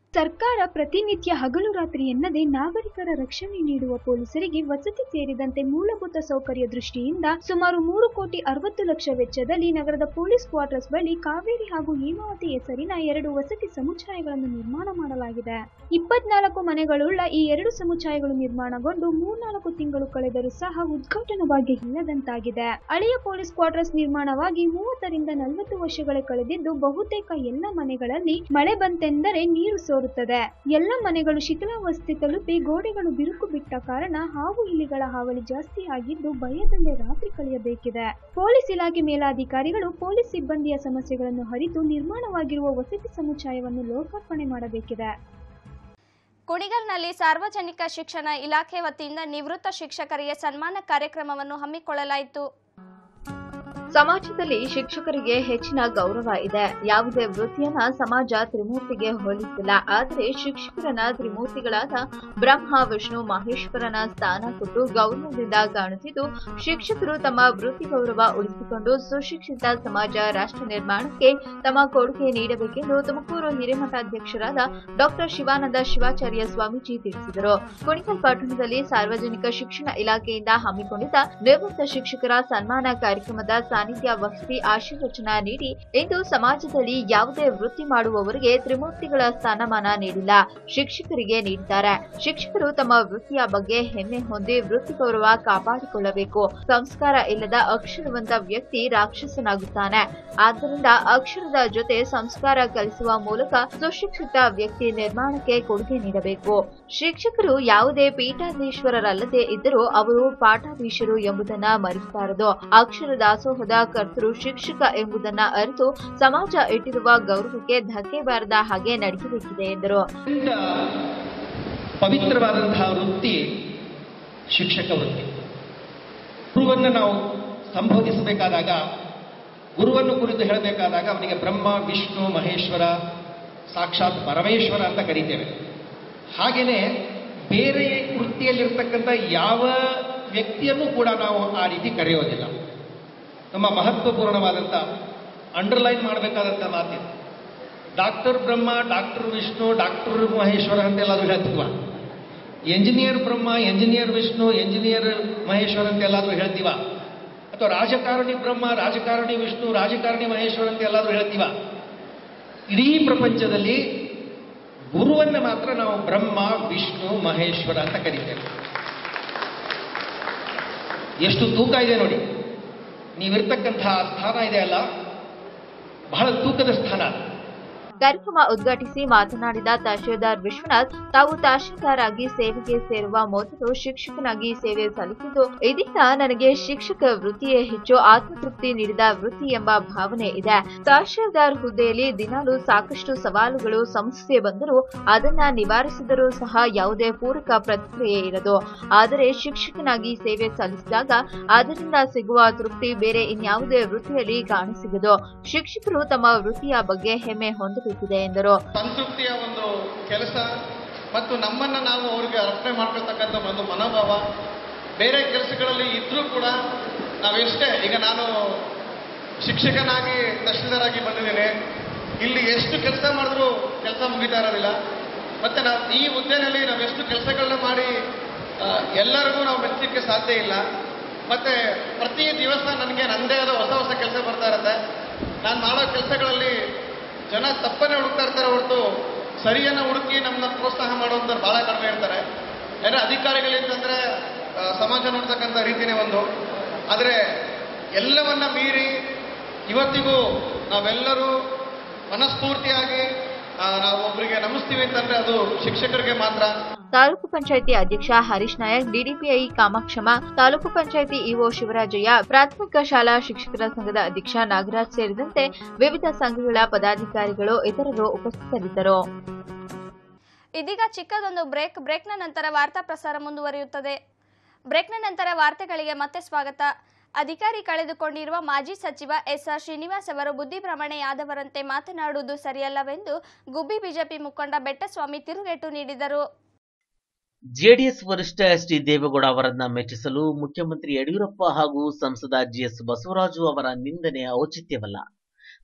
ಸರ್ಕಾರ ಪ್ರತಿನಿತ್ಯ ಹಗಲು ರಾತ್ರಿ ಎನ್ನದೇ ನಾಗರಿಕರ ರಕ್ಷಣೆ ನೀಡುವ ಪೊಲೀಸರಿಗೆ ವಸತಿ ಸೇರಿದಂತೆ ಮೂಲಭೂತ ಸೌಕರ್ಯ ದೃಷ್ಟಿಯಿಂದ ಸುಮಾರು ಮೂರು ಕೋಟಿ ಅರವತ್ತು ಲಕ್ಷ ವೆಚ್ಚದಲ್ಲಿ ನಗರದ ಪೊಲೀಸ್ ಕ್ವಾರ್ಟರ್ಸ್ ಬಳಿ ಕಾವೇರಿ ಹಾಗೂ ಹೇಮಾವತಿ ಹೆಸರಿನ ಎರಡು ವಸತಿ ಸಮುಚ್ಚಯಗಳನ್ನು ನಿರ್ಮಾಣ ಮಾಡಲಾಗಿದೆ. ಇಪ್ಪತ್ನಾಲ್ಕು ಮನೆಗಳುಳ್ಳ ಈ ಎರಡು ಸಮುಚ್ಚಯಗಳು ನಿರ್ಮಾಣಗೊಂಡು ಮೂರ್ನಾಲ್ಕು ತಿಂಗಳು ಕಳೆದರೂ ಸಹ ಉದ್ಘಾಟನಾ ಭಾಗ್ಯ ಇಲ್ಲದಂತಾಗಿದೆ. ಹಳೆಯ ಪೊಲೀಸ್ ಕ್ವಾರ್ಟರ್ಸ್ ನಿರ್ಮಾಣವಾಗಿ ಮೂವತ್ತರಿಂದ ನಲವತ್ತು ವರ್ಷಗಳೇ ಕಳೆದಿದ್ದು ಬಹುತೇಕ ಎಲ್ಲ ಮನೆಗಳಲ್ಲಿ ಮಳೆ ಬಂತೆಂದರೆ ನೀರು ಸೋರುತ್ತದೆ. ಎಲ್ಲ ಮನೆಗಳು ಶಿಥಿಲಾವಸ್ಥೆ ತಲುಪಿ ಗೋಡೆಗಳು ಬಿರುಕು ಬಿಟ್ಟ ಕಾರಣ ಹಾವು ಇಲಿಗಳ ಹಾವಳಿ ಜಾಸ್ತಿ ಆಗಿದ್ದು ಭಯದಲ್ಲೇ ರಾತ್ರಿ ಕಳೆಯಬೇಕಿದೆ. ಪೊಲೀಸ್ ಇಲಾಖೆ ಮೇಲಾಧಿಕಾರಿಗಳು ಪೊಲೀಸ್ ಸಿಬ್ಬಂದಿಯ ಸಮಸ್ಯೆಗಳನ್ನು ಅರಿತು ನಿರ್ಮಾಣವಾಗಿರುವ ವಸತಿ ಸಮುಚ್ಚಯವನ್ನು ಲೋಕಾರ್ಪಣೆ ಮಾಡಬೇಕಿದೆ. ಕುಣಿಗಲ್ನಲ್ಲಿ ಸಾರ್ವಜನಿಕ ಶಿಕ್ಷಣ ಇಲಾಖೆ ವತಿಯಿಂದ ನಿವೃತ್ತ ಶಿಕ್ಷಕರಿಗೆ ಸನ್ಮಾನ ಕಾರ್ಯಕ್ರಮವನ್ನು ಹಮ್ಮಿಕೊಳ್ಳಲಾಯಿತು. ಸಮಾಜದಲ್ಲಿ ಶಿಕ್ಷಕರಿಗೆ ಹೆಚ್ಚಿನ ಗೌರವ ಇದೆ. ಯಾವುದೇ ವೃತ್ತಿಯನ್ನ ಸಮಾಜ ತ್ರಿಮೂರ್ತಿಗೆ ಹೋಲಿಸಿಲ್ಲ. ಆದರೆ ಶಿಕ್ಷಕರನ್ನ ತ್ರಿಮೂರ್ತಿಗಳಾದ ಬ್ರಹ್ಮ, ವಿಷ್ಣು, ಮಹೇಶ್ವರನ ಸ್ಥಾನ ಕೊಟ್ಟು ಗೌರವದಿಂದ ಕಾಣುತ್ತಿದ್ದು, ಶಿಕ್ಷಕರು ತಮ್ಮ ವೃತ್ತಿ ಗೌರವ ಉಳಿಸಿಕೊಂಡು ಸುಶಿಕ್ಷಿತ ಸಮಾಜ, ರಾಷ್ಟ್ರ ನಿರ್ಮಾಣಕ್ಕೆ ತಮ್ಮ ಕೊಡುಗೆ ನೀಡಬೇಕೆಂದು ತುಮಕೂರು ಹಿರೇಮಠಾಧ್ಯಕ್ಷರಾದ ಡಾಕ್ಟರ್ ಶಿವಾನಂದ ಶಿವಾಚಾರ್ಯ ಸ್ವಾಮೀಜಿ ತಿಳಿಸಿದರು. ಕುಣಿಗಲ್ ಪಟ್ಟಣದಲ್ಲಿ ಸಾರ್ವಜನಿಕ ಶಿಕ್ಷಣ ಇಲಾಖೆಯಿಂದ ಹಮ್ಮಿಕೊಂಡಿದ್ದ ನಿವೃತ್ತ ಶಿಕ್ಷಕರ ಸನ್ಮಾನ ಕಾರ್ಯಕ್ರಮದ ಸಾನ್ನಿಧ್ಯ ವಹಿಸಿ ಆಶೀರ್ವಚನ ನೀಡಿ, ಇಂದು ಸಮಾಜದಲ್ಲಿ ಯಾವುದೇ ವೃತ್ತಿ ಮಾಡುವವರಿಗೆ ತ್ರಿಮೂರ್ತಿಗಳ ಸ್ಥಾನಮಾನ ನೀಡಿಲ್ಲ, ಶಿಕ್ಷಕರಿಗೆ ನೀಡಿದ್ದಾರೆ. ಶಿಕ್ಷಕರು ತಮ್ಮ ವೃತ್ತಿಯ ಬಗ್ಗೆ ಹೆಮ್ಮೆ ಹೊಂದಿ ವೃತ್ತಿ ಗೌರವ ಕಾಪಾಡಿಕೊಳ್ಳಬೇಕು. ಸಂಸ್ಕಾರ ಇಲ್ಲದ ಅಕ್ಷರವಂತ ವ್ಯಕ್ತಿ ರಾಕ್ಷಸನಾಗುತ್ತಾನೆ. ಆದ್ದರಿಂದ ಅಕ್ಷರದ ಜೊತೆ ಸಂಸ್ಕಾರ ಕಲಿಸುವ ಮೂಲಕ ಸುಶಿಕ್ಷಿತ ವ್ಯಕ್ತಿ ನಿರ್ಮಾಣಕ್ಕೆ ಕೊಡುಗೆ ನೀಡಬೇಕು. ಶಿಕ್ಷಕರು ಯಾವುದೇ ಪೀಠಾಧೀಶ್ವರರಲ್ಲದೆ ಇದ್ದರೂ ಅವರು ಪಾಠಾಧೀಶರು ಎಂಬುದನ್ನ ಮರೆಯಬಾರದು. ಅಕ್ಷರ ದಾಸೋಹದ ಕರ್ತರು ಶಿಕ್ಷಕ ಎಂಬುದನ್ನ ಅರಿತು ಸಮಾಜ ಇಟ್ಟಿರುವ ಗೌರವಕ್ಕೆ ಧಕ್ಕೆ ಬಾರದ ಹಾಗೆ ನಡೆಯಬೇಕಿದೆ ಎಂದರು. ಪವಿತ್ರವಾದಂತಹ ವೃತ್ತಿ ಶಿಕ್ಷಕ ವೃತ್ತಿ. ಗುರುವನ್ನು ನಾವು ಸಂಬೋಧಿಸಬೇಕಾದಾಗ, ಗುರುವನ್ನು ಕುರಿತು ಹೇಳಬೇಕಾದಾಗ ಅವನಿಗೆ ಬ್ರಹ್ಮ, ವಿಷ್ಣು, ಮಹೇಶ್ವರ, ಸಾಕ್ಷಾತ್ ಪರಮೇಶ್ವರ ಅಂತ ಕರೀತೇವೆ. ಹಾಗೇನೆ ಬೇರೆ ವೃತ್ತಿಯಲ್ಲಿರ್ತಕ್ಕಂಥ ಯಾವ ವ್ಯಕ್ತಿಯನ್ನು ಕೂಡ ನಾವು ಆ ರೀತಿ ಕರೆಯೋದಿಲ್ಲ. ನಮ್ಮ ಮಹತ್ವಪೂರ್ಣವಾದಂಥ ಅಂಡರ್ಲೈನ್ ಮಾಡಬೇಕಾದಂಥ ಮಾತಿದೆ. Doctor Brahma, doctor Vishnu, doctor Maheshwara ಅಂತೆಲ್ಲಾದ್ರೂ ಹೇಳ್ತೀವ? Engineer Brahma, engineer Vishnu, engineer Maheshwara ಅಂತೆಲ್ಲಾದ್ರೂ ಹೇಳ್ತೀವ? ಅಥವಾ ರಾಜಕಾರಣಿ ಬ್ರಹ್ಮ, ರಾಜಕಾರಣಿ ವಿಷ್ಣು, ರಾಜಕಾರಣಿ ಮಹೇಶ್ವರ ಅಂತ ಎಲ್ಲಾದ್ರೂ ಹೇಳ್ತೀವ? ಇಡೀ ಪ್ರಪಂಚದಲ್ಲಿ ಗುರುವನ್ನು ಮಾತ್ರ ನಾವು ಬ್ರಹ್ಮ, ವಿಷ್ಣು, ಮಹೇಶ್ವರ ಅಂತ ಕರೀತೇವೆ. ಎಷ್ಟು ತೂಕ ಇದೆ ನೋಡಿ. ನೀವಿರ್ತಕ್ಕಂತಹ ಸ್ಥಾನ ಇದೆ ಅಲ್ಲ, ಬಹಳ ತೂಕದ ಸ್ಥಾನ. ಕಾರ್ಯಕ್ರಮ ಉದ್ಘಾಟಿಸಿ ಮಾತನಾಡಿದ ತಹಶೀಲ್ದಾರ್ ವಿಶ್ವನಾಥ್, ತಾವು ತಹಶೀಲ್ದಾರ್ ಆಗಿ ಸೇವೆಗೆ ಸೇರುವ ಮೊದಲು ಶಿಕ್ಷಕನಾಗಿ ಸೇವೆ ಸಲ್ಲಿಸಿದ್ದು, ಇದೀಗ ನನಗೆ ಶಿಕ್ಷಕ ವೃತ್ತಿಯೇ ಹೆಚ್ಚು ಆತ್ಮತೃಪ್ತಿ ನೀಡಿದ ವೃತ್ತಿ ಎಂಬ ಭಾವನೆ ಇದೆ. ತಹಶೀಲ್ದಾರ್ ಹುದ್ದೆಯಲ್ಲಿ ದಿನಾಲೂ ಸಾಕಷ್ಟು ಸವಾಲುಗಳು, ಸಮಸ್ಯೆ ಬಂದರೂ ಅದನ್ನ ನಿವಾರಿಸಿದರೂ ಸಹ ಯಾವುದೇ ಪೂರಕ ಪ್ರತಿಕ್ರಿಯೆ ಇರದು. ಆದರೆ ಶಿಕ್ಷಕನಾಗಿ ಸೇವೆ ಸಲ್ಲಿಸಿದಾಗ ಅದರಿಂದ ಸಿಗುವ ತೃಪ್ತಿ ಬೇರೆ ಇನ್ಯಾವುದೇ ವೃತ್ತಿಯಲ್ಲಿ ಕಾಣಸಿಗದು. ಶಿಕ್ಷಕರು ತಮ್ಮ ವೃತ್ತಿಯ ಬಗ್ಗೆ ಹೆಮ್ಮೆ ಹೊಂದಬೇಕು ಎಂದರು. ಸಂತೃಪ್ತಿಯ ಒಂದು ಕೆಲಸ ಮತ್ತು ನಮ್ಮನ್ನ ನಾವು ಅವರಿಗೆ ಅರ್ಪಣೆ ಮಾಡ್ಕೊಳ್ತಕ್ಕಂಥ ಒಂದು ಮನೋಭಾವ ಬೇರೆ ಕೆಲಸಗಳಲ್ಲಿ ಇದ್ರೂ ಕೂಡ ನಾವೆಷ್ಟೇ, ಈಗ ನಾನು ಶಿಕ್ಷಕನಾಗಿ ತಹಶೀಲ್ದಾರಾಗಿ ಬಂದಿದ್ದೇನೆ, ಇಲ್ಲಿ ಎಷ್ಟು ಕೆಲಸ ಮಾಡಿದ್ರೂ ಕೆಲಸ ಮುಗಿತಾ ಇರೋದಿಲ್ಲ. ಮತ್ತೆ ನಾವು ಈ ಹುದ್ದೆಯಲ್ಲಿ ನಾವು ಎಷ್ಟು ಕೆಲಸಗಳನ್ನ ಮಾಡಿ ಎಲ್ಲರಿಗೂ ನಾವು ಮೆಚ್ಚಲಿಕ್ಕೆ ಸಾಧ್ಯ ಇಲ್ಲ. ಮತ್ತೆ ಪ್ರತಿ ದಿವಸ ನನಗೆ ನನ್ನದೇ ಆದ ಹೊಸ ಹೊಸ ಕೆಲಸ ಬರ್ತಾ ಇರುತ್ತೆ. ನಾನು ಮಾಡೋ ಕೆಲಸಗಳಲ್ಲಿ ಜನ ತಪ್ಪನ್ನೇ ಹುಡುಕ್ತಾ ಇರ್ತಾರೆ ಹೊರತು ಸರಿಯನ್ನು ಹುಡುಕಿ ನಮ್ಮನ್ನ ಪ್ರೋತ್ಸಾಹ ಮಾಡುವಂಥವ್ರು ಭಾಳ ಕಡಿಮೆ ಇರ್ತಾರೆ. ಏನೋ ಅಧಿಕಾರಿಗಳಿಂತಂದ್ರೆ ಸಮಾಜ ನೋಡ್ತಕ್ಕಂಥ ರೀತಿನೇ ಒಂದು. ಆದರೆ ಎಲ್ಲವನ್ನ ಮೀರಿ ಇವತ್ತಿಗೂ ನಾವೆಲ್ಲರೂ ಮನಸ್ಫೂರ್ತಿಯಾಗಿ ನಾವು ಒಬ್ಬರಿಗೆ ನಮಿಸ್ತೀವಿ ಅಂತಂದ್ರೆ ಅದು ಶಿಕ್ಷಕರಿಗೆ ಮಾತ್ರ. ತಾಲೂಕು ಪಂಚಾಯಿತಿ ಅಧ್ಯಕ್ಷ ಹರೀಶ್ ನಾಯಕ್, ಡಿಡಿಪಿಐ ಕಾಮಾಕ್ಷಮ, ತಾಲೂಕು ಪಂಚಾಯಿತಿ ಇಒ ಶಿವರಾಜಯ್ಯ, ಪ್ರಾಥಮಿಕ ಶಾಲಾ ಶಿಕ್ಷಕರ ಸಂಘದ ಅಧ್ಯಕ್ಷ ನಾಗರಾಜ್ ಸೇರಿದಂತೆ ವಿವಿಧ ಸಂಘಗಳ ಪದಾಧಿಕಾರಿಗಳು ಇತರರು ಉಪಸ್ಥಿತರಿದ್ದರು. ಇದೀಗ ಚಿಕ್ಕದೊಂದು ಬ್ರೇಕ್. ಬ್ರೇಕ್ನ ನಂತರ ವಾರ್ತಾ ಪ್ರಸಾರ ಮುಂದುವರಿಯುತ್ತದೆ. ಬ್ರೇಕ್ನ ನಂತರ ವಾರ್ತೆಗಳಿಗೆ ಮತ್ತೆ ಸ್ವಾಗತ. ಅಧಿಕಾರಿ ಕಳೆದುಕೊಂಡಿರುವ ಮಾಜಿ ಸಚಿವ ಎಸ್ಆರ್ ಶ್ರೀನಿವಾಸ್ ಅವರು ಬುದ್ಧಿಭ್ರಮಣೆಯಾದವರಂತೆ ಮಾತನಾಡುವುದು ಸರಿಯಲ್ಲವೆಂದು ಗುಬ್ಬಿ ಬಿಜೆಪಿ ಮುಖಂಡ ಬೆಟ್ಟಸ್ವಾಮಿ ತಿರುಗೇಟು ನೀಡಿದರು. ಜೆಡಿಎಸ್ ವರಿಷ್ಠ ಎಚ್ ಡಿ ದೇವೇಗೌಡ ಅವರನ್ನ ಮೆಚ್ಚಿಸಲು ಮುಖ್ಯಮಂತ್ರಿ ಯಡಿಯೂರಪ್ಪ ಹಾಗೂ ಸಂಸದ ಜಿಎಸ್ ಬಸವರಾಜು ಅವರ ನಿಂದನೆ ಔಚಿತ್ಯವಲ್ಲ.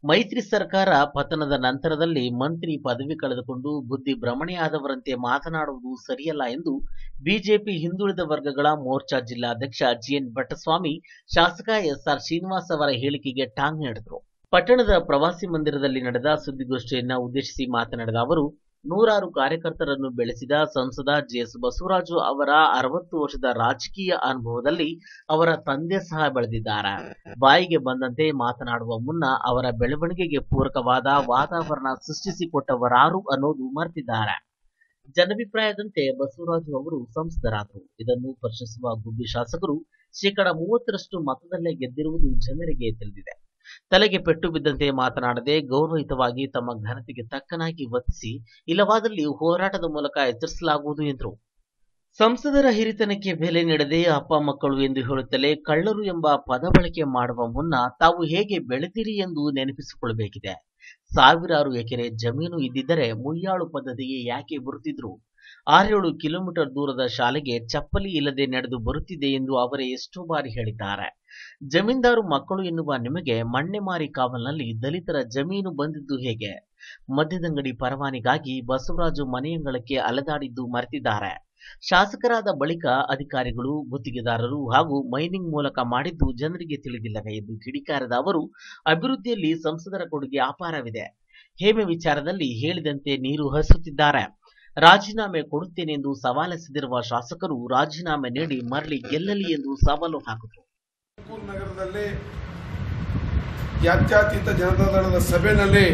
ಮೈತ್ರಿ ಸರ್ಕಾರ ಪತನದ ನಂತರದಲ್ಲಿ ಮಂತ್ರಿ ಪದವಿ ಕಳೆದುಕೊಂಡು ಬುದ್ಧಿ ಭ್ರಮಣೆಯಾದವರಂತೆ ಮಾತನಾಡುವುದು ಸರಿಯಲ್ಲ ಎಂದು ಬಿಜೆಪಿ ಹಿಂದುಳಿದ ವರ್ಗಗಳ ಮೋರ್ಚಾ ಜಿಲ್ಲಾಧ್ಯಕ್ಷ ಜಿಎನ್ ಭಟ್ಟಸ್ವಾಮಿ ಶಾಸಕ ಎಸ್ಆರ್ ಶ್ರೀನಿವಾಸ್ ಅವರ ಹೇಳಿಕೆಗೆ ಟಾಂಗ್ ನೀಡಿದರು. ಪಟ್ಟಣದ ಪ್ರವಾಸಿ ಮಂದಿರದಲ್ಲಿ ನಡೆದ ಸುದ್ದಿಗೋಷ್ಠಿಯನ್ನ ಉದ್ದೇಶಿಸಿ ಮಾತನಾಡಿದ ಅವರು, ನೂರಾರು ಕಾರ್ಯಕರ್ತರನ್ನು ಬೆಳೆಸಿದ ಸಂಸದ ಜಿಎಸ್ ಬಸವರಾಜು ಅವರ ಅರವತ್ತು ವರ್ಷದ ರಾಜಕೀಯ ಅನುಭವದಲ್ಲಿ ಅವರ ತಂದೆ ಸಹ ಬೆಳೆದಿದ್ದಾರೆ. ಬಾಯಿಗೆ ಬಂದಂತೆ ಮಾತನಾಡುವ ಮುನ್ನ ಅವರ ಬೆಳವಣಿಗೆಗೆ ಪೂರಕವಾದ ವಾತಾವರಣ ಸೃಷ್ಟಿಸಿಕೊಟ್ಟವರಾರು ಅನ್ನೋದು ಮರೆತಿದ್ದಾರೆ. ಜನಾಭಿಪ್ರಾಯದಂತೆ ಬಸವರಾಜು ಅವರು ಸಂಸದರಾದರು. ಇದನ್ನು ಪ್ರಶ್ನಿಸುವ ಗುಬ್ಬಿ ಶಾಸಕರು ಶೇಕಡ ಮೂವತ್ತರಷ್ಟು ಮತದಲ್ಲೇ ಗೆದ್ದಿರುವುದು ಜನರಿಗೆ ತಿಳಿದಿದೆ. ತಲೆಗೆ ಪೆಟ್ಟು ಬಿದ್ದಂತೆ ಮಾತನಾಡದೆ ಗೌರವಯುತವಾಗಿ ತಮ್ಮ ಘನತೆಗೆ ತಕ್ಕನಾಗಿ ವರ್ತಿಸಿ, ಇಲ್ಲವಾದಲ್ಲಿ ಹೋರಾಟದ ಮೂಲಕ ಎಚ್ಚರಿಸಲಾಗುವುದು ಎಂದರು. ಸಂಸದರ ಹಿರಿತನಕ್ಕೆ ಬೆಲೆ ನೀಡದೆ ಅಪ್ಪ ಮಕ್ಕಳು ಎಂದು ಹೇಳುತ್ತಲೇ ಕಳ್ಳರು ಎಂಬ ಪದ ಬಳಕೆ ಮಾಡುವ ಮುನ್ನ ತಾವು ಹೇಗೆ ಬೆಳೆದಿರಿ ಎಂದು ನೆನಪಿಸಿಕೊಳ್ಳಬೇಕಿದೆ. ಸಾವಿರಾರು ಎಕರೆ ಜಮೀನು ಇದ್ದಿದ್ದರೆ ಮುಯ್ಯಾಳು ಪದ್ಧತಿಗೆ ಯಾಕೆ ಬರುತ್ತಿದ್ರು? ಆರೇಳು ಕಿಲೋಮೀಟರ್ ದೂರದ ಶಾಲೆಗೆ ಚಪ್ಪಲಿ ಇಲ್ಲದೆ ನಡೆದು ಬರುತ್ತಿದೆ ಎಂದು ಅವರೇ ಎಷ್ಟೋ ಬಾರಿ ಹೇಳಿದ್ದಾರೆ. ಜಮೀನ್ದಾರು ಮಕ್ಕಳು ಎನ್ನುವ ನಿಮಗೆ ಮಣ್ಣೆಮಾರಿ ಕಾವಲ್ನಲ್ಲಿ ದಲಿತರ ಜಮೀನು ಬಂದಿದ್ದು ಹೇಗೆ? ಮದ್ಯದಂಗಡಿ ಪರವಾನಿಗಾಗಿ ಬಸವರಾಜು ಮನೆಯಂಗಳಕ್ಕೆ ಅಲೆದಾಡಿದ್ದು ಮರೆತಿದ್ದಾರೆ. ಶಾಸಕರಾದ ಬಳಿಕ ಅಧಿಕಾರಿಗಳು, ಗುತ್ತಿಗೆದಾರರು ಹಾಗೂ ಮೈನಿಂಗ್ ಮೂಲಕ ಮಾಡಿದ್ದು ಜನರಿಗೆ ತಿಳಿದಿಲ್ಲವೇ ಎಂದು ಕಿಡಿಕಾರದ ಅವರು, ಅಭಿವೃದ್ಧಿಯಲ್ಲಿ ಸಂಸದರ ಕೊಡುಗೆ ಅಪಾರವಿದೆ. ಹೇಮೆ ವಿಚಾರದಲ್ಲಿ ಹೇಳಿದಂತೆ ನೀರು ಹರಿಸುತ್ತಿದ್ದಾರೆ. ರಾಜೀನಾಮೆ ಕೊಡುತ್ತೇನೆಂದು ಸವಾಲೆಸೆದಿರುವ ಶಾಸಕರು ರಾಜೀನಾಮೆ ನೀಡಿ ಮರಳಿ ಗೆಲ್ಲಲಿ ಎಂದು ಸವಾಲು ಹಾಕಿದರು. ನಗರದಲ್ಲಿ ಜಾತ್ಯತೀತ ಜನತಾದಳದ ಸಭೆಯಲ್ಲಿ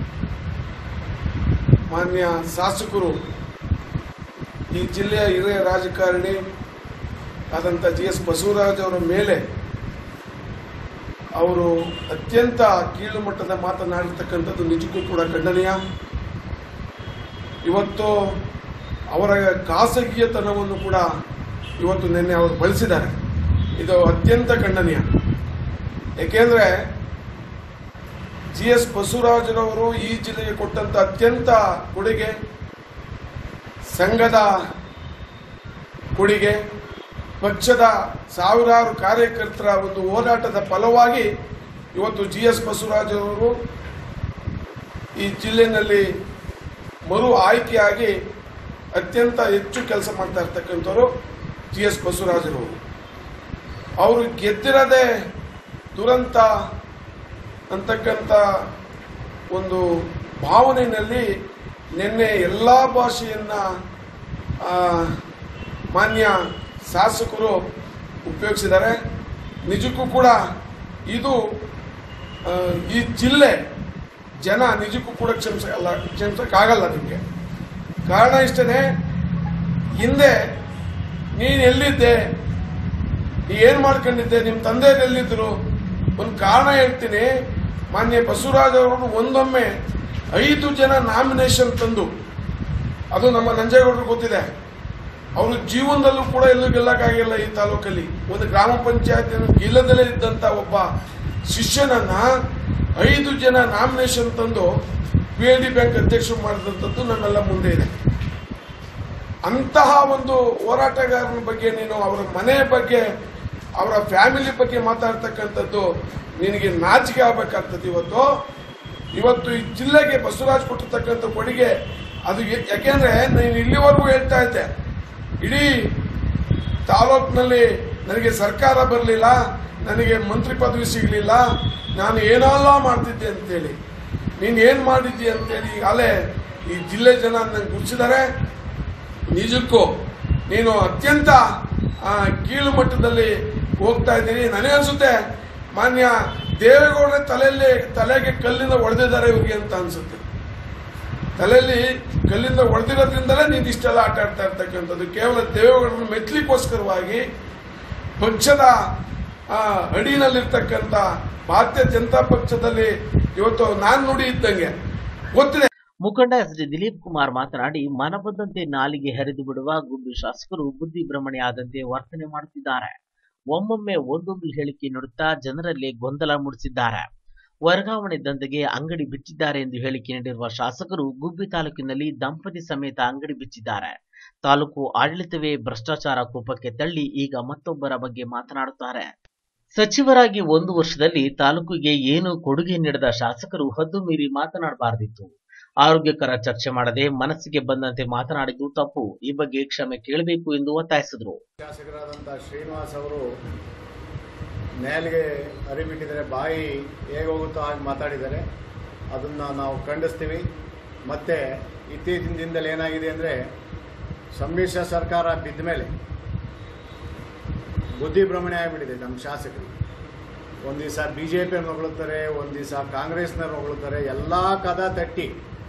ಮಾನ್ಯ ಶಾಸಕರು, ಈ ಜಿಲ್ಲೆಯ ಹಿರಿಯ ರಾಜಕಾರಣಿ ಆದಂಥ ಜಿ ಎಸ್ ಬಸವರಾಜ್ ಅವರ ಮೇಲೆ ಅವರು ಅತ್ಯಂತ ಕೀಳು ಮಟ್ಟದ ಮಾತನಾಡಿರ್ತಕ್ಕಂಥದ್ದು ನಿಜಕ್ಕೂ ಕೂಡ ಖಂಡನೀಯ. ಇವತ್ತು ಅವರ ಖಾಸಗಿಯತನವನ್ನು ಕೂಡ ಇವತ್ತು ನಿನ್ನೆ ಅವರು ಬಳಸಿದ್ದಾರೆ. ಇದು ಅತ್ಯಂತ ಖಂಡನೀಯ. ಏಕೆಂದರೆ ಜಿ ಎಸ್ ಬಸವರಾಜರವರು ಈ ಜಿಲ್ಲೆಗೆ ಕೊಟ್ಟಂತ ಅತ್ಯಂತ ಕೊಡುಗೆ, ಸಂಘದ ಕೊಡುಗೆ, ಪಕ್ಷದ ಸಾವಿರಾರು ಕಾರ್ಯಕರ್ತರ ಒಂದು ಹೋರಾಟದ ಫಲವಾಗಿ ಇವತ್ತು ಜಿ ಎಸ್ ಬಸವರಾಜರವರು ಈ ಜಿಲ್ಲೆಯಲ್ಲಿ ಮರು ಆಯ್ಕೆಯಾಗಿ ಅತ್ಯಂತ ಹೆಚ್ಚು ಕೆಲಸ ಮಾಡ್ತಾ ಇರ್ತಕ್ಕಂಥವ್ರು ಜಿ ಎಸ್ ಬಸವರಾಜರವರು. ಅವರು ಗೆದ್ದಿರದೆ ದುರಂತ ಅಂತಕ್ಕಂಥ ಒಂದು ಭಾವನೆಯಲ್ಲಿ ನಿನ್ನೆ ಎಲ್ಲ ಭಾಷೆಯನ್ನ ಮಾನ್ಯ ಶಾಸಕರು ಉಪಯೋಗಿಸಿದ್ದಾರೆ. ನಿಜಕ್ಕೂ ಕೂಡ ಇದು ಈ ಜಿಲ್ಲೆ ಜನ ನಿಜಕ್ಕೂ ಕೂಡ ಕ್ಷಮಿಸಲ್ಲ ಕ್ಷಮಿಸಕ್ಕಾಗಲ್ಲ ನಿಮಗೆ. ಕಾರಣ ಇಷ್ಟೇ, ಹಿಂದೆ ನೀನು ಎಲ್ಲಿದ್ದೆ, ನೀ ಏನು ಮಾಡ್ಕೊಂಡಿದ್ದೆ, ನಿಮ್ಮ ತಂದೆಯರು ಎಲ್ಲಿದ್ದರು? ಒಂದು ಕಾರಣ ಹೇಳ್ತೀನಿ. ಮಾನ್ಯ ಬಸವರಾಜ್ ಅವರು ಒಂದೊಮ್ಮೆ ಐದು ಜನ ನಾಮಿನೇಷನ್ ತಂದು, ಅದು ನಮ್ಮ ನಂಜೇಗೌಡರು ಗೊತ್ತಿದೆ, ಅವರು ಜೀವನದಲ್ಲೂ ಕೂಡ ಎಲ್ಲೂ ಗೆಲ್ಲಕ್ಕಾಗಿಲ್ಲ. ಈ ತಾಲೂಕಲ್ಲಿ ಒಂದು ಗ್ರಾಮ ಪಂಚಾಯತ್ ಗೆಲ್ಲದಲ್ಲೇ ಇದ್ದಂತ ಒಬ್ಬ ಶಿಷ್ಯನನ್ನ ಐದು ಜನ ನಾಮಿನೇಷನ್ ತಂದು ಪಿ ಎಲ್ ಡಿ ಬ್ಯಾಂಕ್ ಅಧ್ಯಕ್ಷ ಮಾಡಿದಂಥದ್ದು ನಮ್ಮೆಲ್ಲ ಮುಂದೆ ಇದೆ. ಅಂತಹ ಒಂದು ಹೋರಾಟಗಾರನ ಬಗ್ಗೆ ನೀನು ಅವರ ಮನೆ ಬಗ್ಗೆ, ಅವರ ಫ್ಯಾಮಿಲಿ ಬಗ್ಗೆ ಮಾತಾಡ್ತಕ್ಕಂಥದ್ದು ನಿನಗೆ ನಾಚಿಕೆ ಆಗಬೇಕಾಗ್ತದೆ. ಇವತ್ತು ಇವತ್ತು ಈ ಜಿಲ್ಲೆಗೆ ಬಸವರಾಜ್ ಕೊಟ್ಟಿರ್ತಕ್ಕಂಥ ಕೊಡುಗೆ ಅದು ಯಾಕೆಂದ್ರೆ ನೀನು ಇಲ್ಲಿವರೆಗೂ ಹೇಳ್ತಾ ಇದ್ದೆ, ಇಡೀ ತಾಲೂಕಿನಲ್ಲಿ ನನಗೆ ಸರ್ಕಾರ ಬರಲಿಲ್ಲ, ನನಗೆ ಮಂತ್ರಿ ಪದವಿ ಸಿಗಲಿಲ್ಲ, ನಾನು ಏನೆಲ್ಲ ಮಾಡ್ತಿದ್ದೆ ಅಂತೇಳಿ. ನೀನು ಏನು ಮಾಡಿದ್ದಿ ಅಂತೇಳಿ ಈಗಾಗಲೇ ಈ ಜಿಲ್ಲೆ ಜನ ನಂಗೆ ಗುರುತಿಸಿದ್ದಾರೆ. ನಿಜಕ್ಕೂ ನೀನು ಅತ್ಯಂತ ಕೀಳು ಮಟ್ಟದಲ್ಲಿ ಹೋಗ್ತಾ ಇದ್ದೀನಿ. ನನಗನ್ಸುತ್ತೆ ಮಾನ್ಯ ದೇವೇಗೌಡರ ತಲೆಯಲ್ಲಿ ತಲೆಗೆ ಕಲ್ಲಿಂದ ಹೊಡೆದಿದ್ದಾರೆ ಇವ್ರಿಗೆ ಅಂತ ಅನ್ಸುತ್ತೆ. ತಲೆಯಲ್ಲಿ ಕಲ್ಲಿಂದ ಹೊಡೆದಿರೋದ್ರಿಂದಲೇ ನೀನು ಇಷ್ಟೆಲ್ಲ ಆಟ ಆಡ್ತಾ ಇರ್ತಕ್ಕಂಥದ್ದು. ಕೇವಲ ದೇವೇಗೌಡರನ್ನು ಮೆಚ್ಚಲಿಕ್ಕೋಸ್ಕರವಾಗಿ ಪಕ್ಷದ ಅಡಿನಲ್ಲಿರ್ತಕ್ಕಂಥ ಭಾರತೀಯ ಜನತಾ ಪಕ್ಷದಲ್ಲಿ ಇವತ್ತು ನಾನು ನುಡಿ ಇದ್ದಂಗೆ ಗೊತ್ತಿದೆ. ಮುಖಂಡ ಎಸ್ ಡಿ ದಿಲೀಪ್ ಕುಮಾರ್ ಮಾತನಾಡಿ, ಮನಬಂದಂತೆ ನಾಲಿಗೆ ಹರಿದು ಬಿಡುವ ಗುಬ್ಬಿ ಶಾಸಕರು ಬುದ್ಧಿ ಭ್ರಮಣೆ ಆದಂತೆ ವರ್ತನೆ ಮಾಡುತ್ತಿದ್ದಾರೆ. ಒಮ್ಮೊಮ್ಮೆ ಒಂದೊಂದು ಹೇಳಿಕೆ ನೀಡುತ್ತಾ ಜನರಲ್ಲಿ ಗೊಂದಲ ಮೂಡಿಸಿದ್ದಾರೆ. ವರ್ಗಾವಣೆ ದಂಧೆಗೆ ಅಂಗಡಿ ಬಿಚ್ಚಿದ್ದಾರೆ ಎಂದು ಹೇಳಿಕೆ ನೀಡಿರುವ ಶಾಸಕರು ಗುಬ್ಬಿ ತಾಲೂಕಿನಲ್ಲಿ ದಂಪತಿ ಸಮೇತ ಅಂಗಡಿ ಬಿಚ್ಚಿದ್ದಾರೆ. ತಾಲೂಕು ಆಡಳಿತವೇ ಭ್ರಷ್ಟಾಚಾರ ಕೂಪಕ್ಕೆ ತಳ್ಳಿ ಈಗ ಮತ್ತೊಬ್ಬರ ಬಗ್ಗೆ ಮಾತನಾಡುತ್ತಾರೆ. ಸಚಿವರಾಗಿ ಒಂದು ವರ್ಷದಲ್ಲಿ ತಾಲೂಕಿಗೆ ಏನು ಕೊಡುಗೆ ನೀಡದ ಶಾಸಕರು ಹದ್ದು ಮೀರಿ ಮಾತನಾಡಬಾರದಿತ್ತು. ಆರೋಗ್ಯಕರ ಚರ್ಚೆ ಮಾಡದೆ ಮನಸ್ಸಿಗೆ ಬಂದಂತೆ ಮಾತನಾಡಿದ್ದು ತಪ್ಪು. ಈ ಬಗ್ಗೆ ಕ್ಷಮೆ ಕೇಳಬೇಕು ಎಂದು ಒತ್ತಾಯಿಸಿದರು. ಶಾಸಕರಾದಂತಹ ಶ್ರೀನಿವಾಸ್ ಅವರು ನೇಲ್ಗೆ ಅರಿಬಿಟ್ಟಿದ್ದಾರೆ, ಬಾಯಿ ಹೇಗೆ ಹೋಗುತ್ತೋ ಹಾಗೆ ಮಾತಾಡಿದ್ದಾರೆ. ಅದನ್ನು ನಾವು ಖಂಡಿಸ್ತೀವಿ. ಮತ್ತೆ ಇತ್ತೀಚಿನ ದಿನದಲ್ಲಿ ಏನಾಗಿದೆ ಅಂದರೆ, ಸಮ್ಮಿಶ್ರ ಸರ್ಕಾರ ಬಿದ್ದ ಮೇಲೆ ಬುದ್ಧಿ ಭ್ರಮಣೆ ಆಗಿಬಿಟ್ಟಿದೆ ನಮ್ಮ ಶಾಸಕರು. ಒಂದು ದಿವಸ ಬಿ ಜೆ ಪಿಯನ್ನು ಹೊಗಳುತ್ತಾರೆ, ಒಂದು ದಿವಸ ಕಾಂಗ್ರೆಸ್ನವ್ರು ಹೊಗಳುತ್ತಾರೆ. ಎಲ್ಲ ಕದ ತಟ್ಟಿ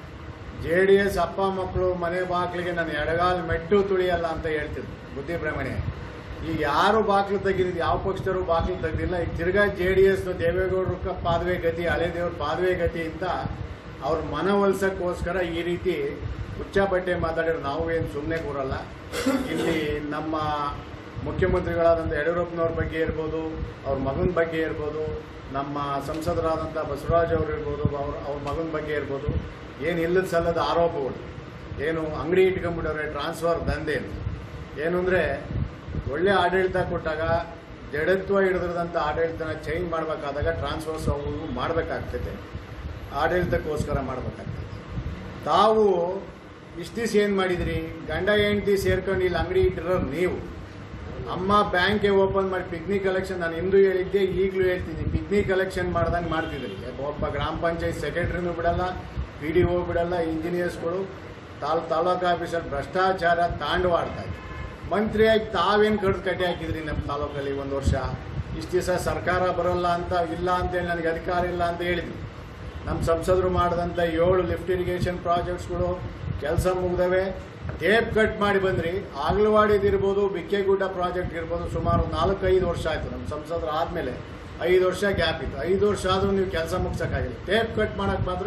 ಜೆ ಡಿ ಎಸ್ ಅಪ್ಪ ಮಕ್ಕಳು ಮನೆ ಬಾಗಿಲಿಗೆ ನಾನು ಎಡಗಾಲು ಮೆಟ್ಟು ತುಳಿಯಲ್ಲ ಅಂತ ಹೇಳ್ತಿದ್ರು. ಬುದ್ಧಿ ಭ್ರಮಣೆ. ಈಗ ಯಾರು ಬಾಗಿಲು ತೆಗೆದಿದ್ದು, ಯಾವ ಪಕ್ಷದವರು ಬಾಗಿಲು ತೆಗೆದಿಲ್ಲ. ಈಗ ತಿರ್ಗಾ ಜೆ ಡಿ ಎಸ್ ದೇವೇಗೌಡರ ಪಾದವೆ ಗತಿ, ಹಳೆ ದೇವ್ರ ಪಾದವೆ ಗತಿ ಅಂತ ಅವ್ರ ಮನವೊಲಿಸೋಕ್ಕೋಸ್ಕರ ಈ ರೀತಿ ಹುಚ್ಚಾಬಟ್ಟೆ ಮಾತಾಡಿರೋ ನಾವು ಏನು ಸುಮ್ಮನೆ ಕೂರಲ್ಲ. ಇಲ್ಲಿ ನಮ್ಮ ಮುಖ್ಯಮಂತ್ರಿಗಳಾದಂಥ ಯಡಿಯೂರಪ್ಪನವ್ರ ಬಗ್ಗೆ ಇರ್ಬೋದು, ಅವ್ರ ಮಗನ ಬಗ್ಗೆ ಇರ್ಬೋದು, ನಮ್ಮ ಸಂಸದರಾದಂಥ ಬಸವರಾಜ್ ಅವರು ಇರ್ಬೋದು, ಅವ್ರ ಅವ್ರ ಮಗನ ಬಗ್ಗೆ ಇರ್ಬೋದು, ಏನು ಇಲ್ಲದ ಸಲ್ಲದ ಆರೋಪಗಳು, ಏನು ಅಂಗಡಿ ಇಟ್ಕೊಂಡ್ಬಿಟ್ಟವ್ರೆ, ಟ್ರಾನ್ಸ್ಫರ್ ದಂಧೆ ಅಂತ. ಏನು ಅಂದರೆ ಒಳ್ಳೆ ಆಡಳಿತ ಕೊಟ್ಟಾಗ ಜಡತ್ವ ಹಿಡಿದ್ರಂಥ ಆಡಳಿತನ ಚೇಂಜ್ ಮಾಡಬೇಕಾದಾಗ ಟ್ರಾನ್ಸ್ಫರ್ಸ್ ಅವು ಮಾಡಬೇಕಾಗ್ತದೆ, ಆಡಳಿತಕ್ಕೋಸ್ಕರ ಮಾಡಬೇಕಾಗ್ತದೆ. ತಾವು ಇಷ್ಟು ದಿವಸ ಏನು ಮಾಡಿದ್ರಿ? ಗಂಡ ಹೆಂಡತಿ ಸೇರ್ಕೊಂಡು ಇಲ್ಲಿ ಅಂಗಡಿ ಇಟ್ಟಿರೋರು ನೀವು. ಅಮ್ಮ ಬ್ಯಾಂಕ್ಗೆ ಓಪನ್ ಮಾಡಿ ಪಿಗ್ನಿ ಕಲೆಕ್ಷನ್, ನಾನು ಎಂದೂ ಹೇಳಿದ್ದೆ, ಈಗಲೂ ಹೇಳ್ತೀನಿ, ಪಿಗ್ನಿ ಕಲೆಕ್ಷನ್ ಮಾಡ್ದಂಗೆ ಮಾಡ್ತಿದ್ರಿ. ಒಬ್ಬ ಗ್ರಾಮ ಪಂಚಾಯತ್ ಸೆಕ್ರೆಟರಿನೂ ಬಿಡಲ್ಲ, ಪಿ ಡಿ ಒ ಬಿಡಲ್ಲ, ಇಂಜಿನಿಯರ್ಸ್ಗಳು ತಾಲೂ ತಾಲೂಕು ಆಫೀಸರ್ ಭ್ರಷ್ಟಾಚಾರ ತಾಂಡವಾಡ್ತಾ ಇದ್ರು. ಮಂತ್ರಿಯಾಗಿ ತಾವೇನು ಕಡ್ದು ಕಟ್ಟಿ ಹಾಕಿದ್ರಿ ನಮ್ಮ ತಾಲೂಕಲ್ಲಿ ಒಂದು ವರ್ಷ. ಇಷ್ಟು ದಿವಸ ಸರ್ಕಾರ ಬರೋಲ್ಲ ಅಂತ ಇಲ್ಲ ಅಂತೇಳಿ ನನಗೆ ಅಧಿಕಾರ ಇಲ್ಲ ಅಂತ ಹೇಳಿದ್ವಿ. ನಮ್ಮ ಸಂಸದರು ಮಾಡಿದಂಥ ಏಳು ಲಿಫ್ಟ್ ಇರಿಗೇಷನ್ ಪ್ರಾಜೆಕ್ಟ್ಸ್ಗಳು ಕೆಲಸ ಮುಗಿದವೆ. ಟೇಪ್ ಕಟ್ ಮಾಡಿ ಬಂದ್ರಿ. ಆಗ್ಲವಾಡಿದಿರ್ಬೋದು, ಬಿಕ್ಕೆಗುಡ್ಡ ಪ್ರಾಜೆಕ್ಟ್ ಇರ್ಬೋದು, ಸುಮಾರು ನಾಲ್ಕೈದು ವರ್ಷ ಆಯಿತು ನಮ್ಮ ಸಂಸದರು ಆದಮೇಲೆ. ಐದು ವರ್ಷ ಗ್ಯಾಪ್ ಇತ್ತು. ಐದು ವರ್ಷ ಆದರೂ ನೀವು ಕೆಲಸ ಮುಗಿಸೋಕ್ಕಾಗಿಲ್ಲ. ಟೇಪ್ ಕಟ್ ಮಾಡೋಕ್ಕೆ ಮಾತ್ರ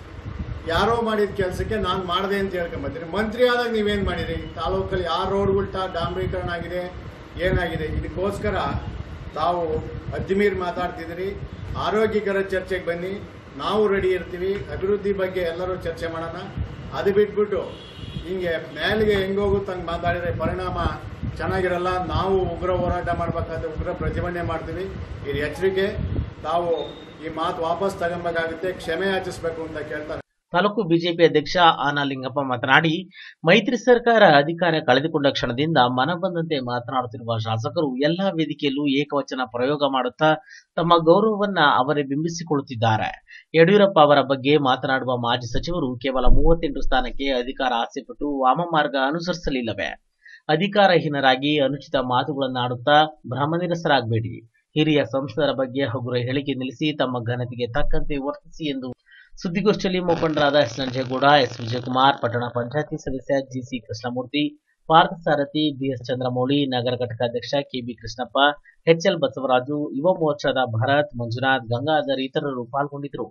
ಯಾರೋ ಮಾಡಿದ ಕೆಲಸಕ್ಕೆ ನಾನು ಮಾಡಿದೆ ಅಂತ ಹೇಳ್ಕೊಂಬತ್ತೀರಿ. ಮಂತ್ರಿ ಆದಾಗ ನೀವೇನು ಮಾಡಿರಿ? ತಾಲೂಕಲ್ಲಿ ಯಾವ ರೋಡ್ಗಳು ತಾ ಡಾಂಬರೀಕರಣ ಆಗಿದೆ, ಏನಾಗಿದೆ? ಇದಕ್ಕೋಸ್ಕರ ತಾವು ಅಜ್ಮೀರ್ ಮಾತಾಡ್ತಿದ್ದೀರಿ. ಆರೋಗ್ಯಕರ ಚರ್ಚೆಗೆ ಬನ್ನಿ, ನಾವು ರೆಡಿ ಇರ್ತೀವಿ. ಅಭಿವೃದ್ಧಿ ಬಗ್ಗೆ ಎಲ್ಲರೂ ಚರ್ಚೆ ಮಾಡೋಣ. ಅದು ಬಿಟ್ಬಿಟ್ಟು ಹಿಂಗೆ ಮೇಲಿಗೆ ಹೆಂಗೋಗುತ್ತೆ ಹಂಗೆ ಮಾತಾಡಿದರೆ ಪರಿಣಾಮ ಚೆನ್ನಾಗಿರಲ್ಲ. ನಾವು ಉಗ್ರ ಹೋರಾಟ ಮಾಡಬೇಕಾದ್ರೆ ಉಗ್ರ ಪ್ರತಿಭಟನೆ ಮಾಡ್ತೀವಿ. ಇದು ಎಚ್ಚರಿಕೆ. ತಾವು ಈ ಮಾತು ವಾಪಸ್ ತಗೊಬೇಕಾಗುತ್ತೆ, ಕ್ಷಮೆ ಯಾಚಿಸಬೇಕು ಅಂತ ಕೇಳ್ತಾರೆ. ತಾಲೂಕು ಬಿಜೆಪಿ ಅಧ್ಯಕ್ಷ ಆನಲಿಂಗಪ್ಪ ಮಾತನಾಡಿ, ಮೈತ್ರಿ ಸರ್ಕಾರ ಅಧಿಕಾರ ಕಳೆದುಕೊಂಡ ಕ್ಷಣದಿಂದ ಮನಬಂದಂತೆ ಮಾತನಾಡುತ್ತಿರುವ ಶಾಸಕರು ಎಲ್ಲಾ ವೇದಿಕೆಯಲ್ಲೂ ಏಕವಚನ ಪ್ರಯೋಗ ಮಾಡುತ್ತಾ ತಮ್ಮ ಗೌರವವನ್ನ ಅವರೇ ಬಿಂಬಿಸಿಕೊಳ್ಳುತ್ತಿದ್ದಾರೆ. ಯಡಿಯೂರಪ್ಪ ಅವರ ಬಗ್ಗೆ ಮಾತನಾಡುವ ಮಾಜಿ ಸಚಿವರು ಕೇವಲ ಮೂವತ್ತೆಂಟು ಸ್ಥಾನಕ್ಕೆ ಅಧಿಕಾರ ಆಸೆಪಟ್ಟು ವಾಮಮಾರ್ಗ ಅನುಸರಿಸಲಿಲ್ಲವೇ? ಅಧಿಕಾರಹೀನರಾಗಿ ಅನುಚಿತ ಮಾತುಗಳನ್ನಾಡುತ್ತಾ ಭ್ರಮನಿರಸರಾಗಬೇಡಿ. ಹಿರಿಯ ಸಂಸದರ ಬಗ್ಗೆ ಹಗುರ ಹೇಳಿಕೆ ನಿಲ್ಲಿಸಿ ತಮ್ಮ ಘನತೆಗೆ ತಕ್ಕಂತೆ ವರ್ತಿಸಿ ಎಂದು ಸುದ್ದಿಗೋಷ್ಠಿಯಲ್ಲಿ ಮುಖಂಡರಾದ ಎಸ್ ನಂಜೇಗೌಡ, ಎಸ್ ವಿಜಯಕುಮಾರ್, ಪಟ್ಟಣ ಪಂಚಾಯತಿ ಸದಸ್ಯ ಜಿಸಿ ಕೃಷ್ಣಮೂರ್ತಿ, ಪಾರ್ಥಸಾರಥಿ, ಬಿಎಸ್ ಚಂದ್ರಮೌಳಿ, ನಗರ ಘಟಕಾಧ್ಯಕ್ಷ ಕೆಬಿ ಕೃಷ್ಣಪ್ಪ, ಎಚ್ಎಲ್ ಬಸವರಾಜು, ಯುವ ಮೋರ್ಚಾದ ಭರತ್, ಮಂಜುನಾಥ್, ಗಂಗಾಧರ್ ಇತರರು ಪಾಲ್ಗೊಂಡಿದ್ದರು.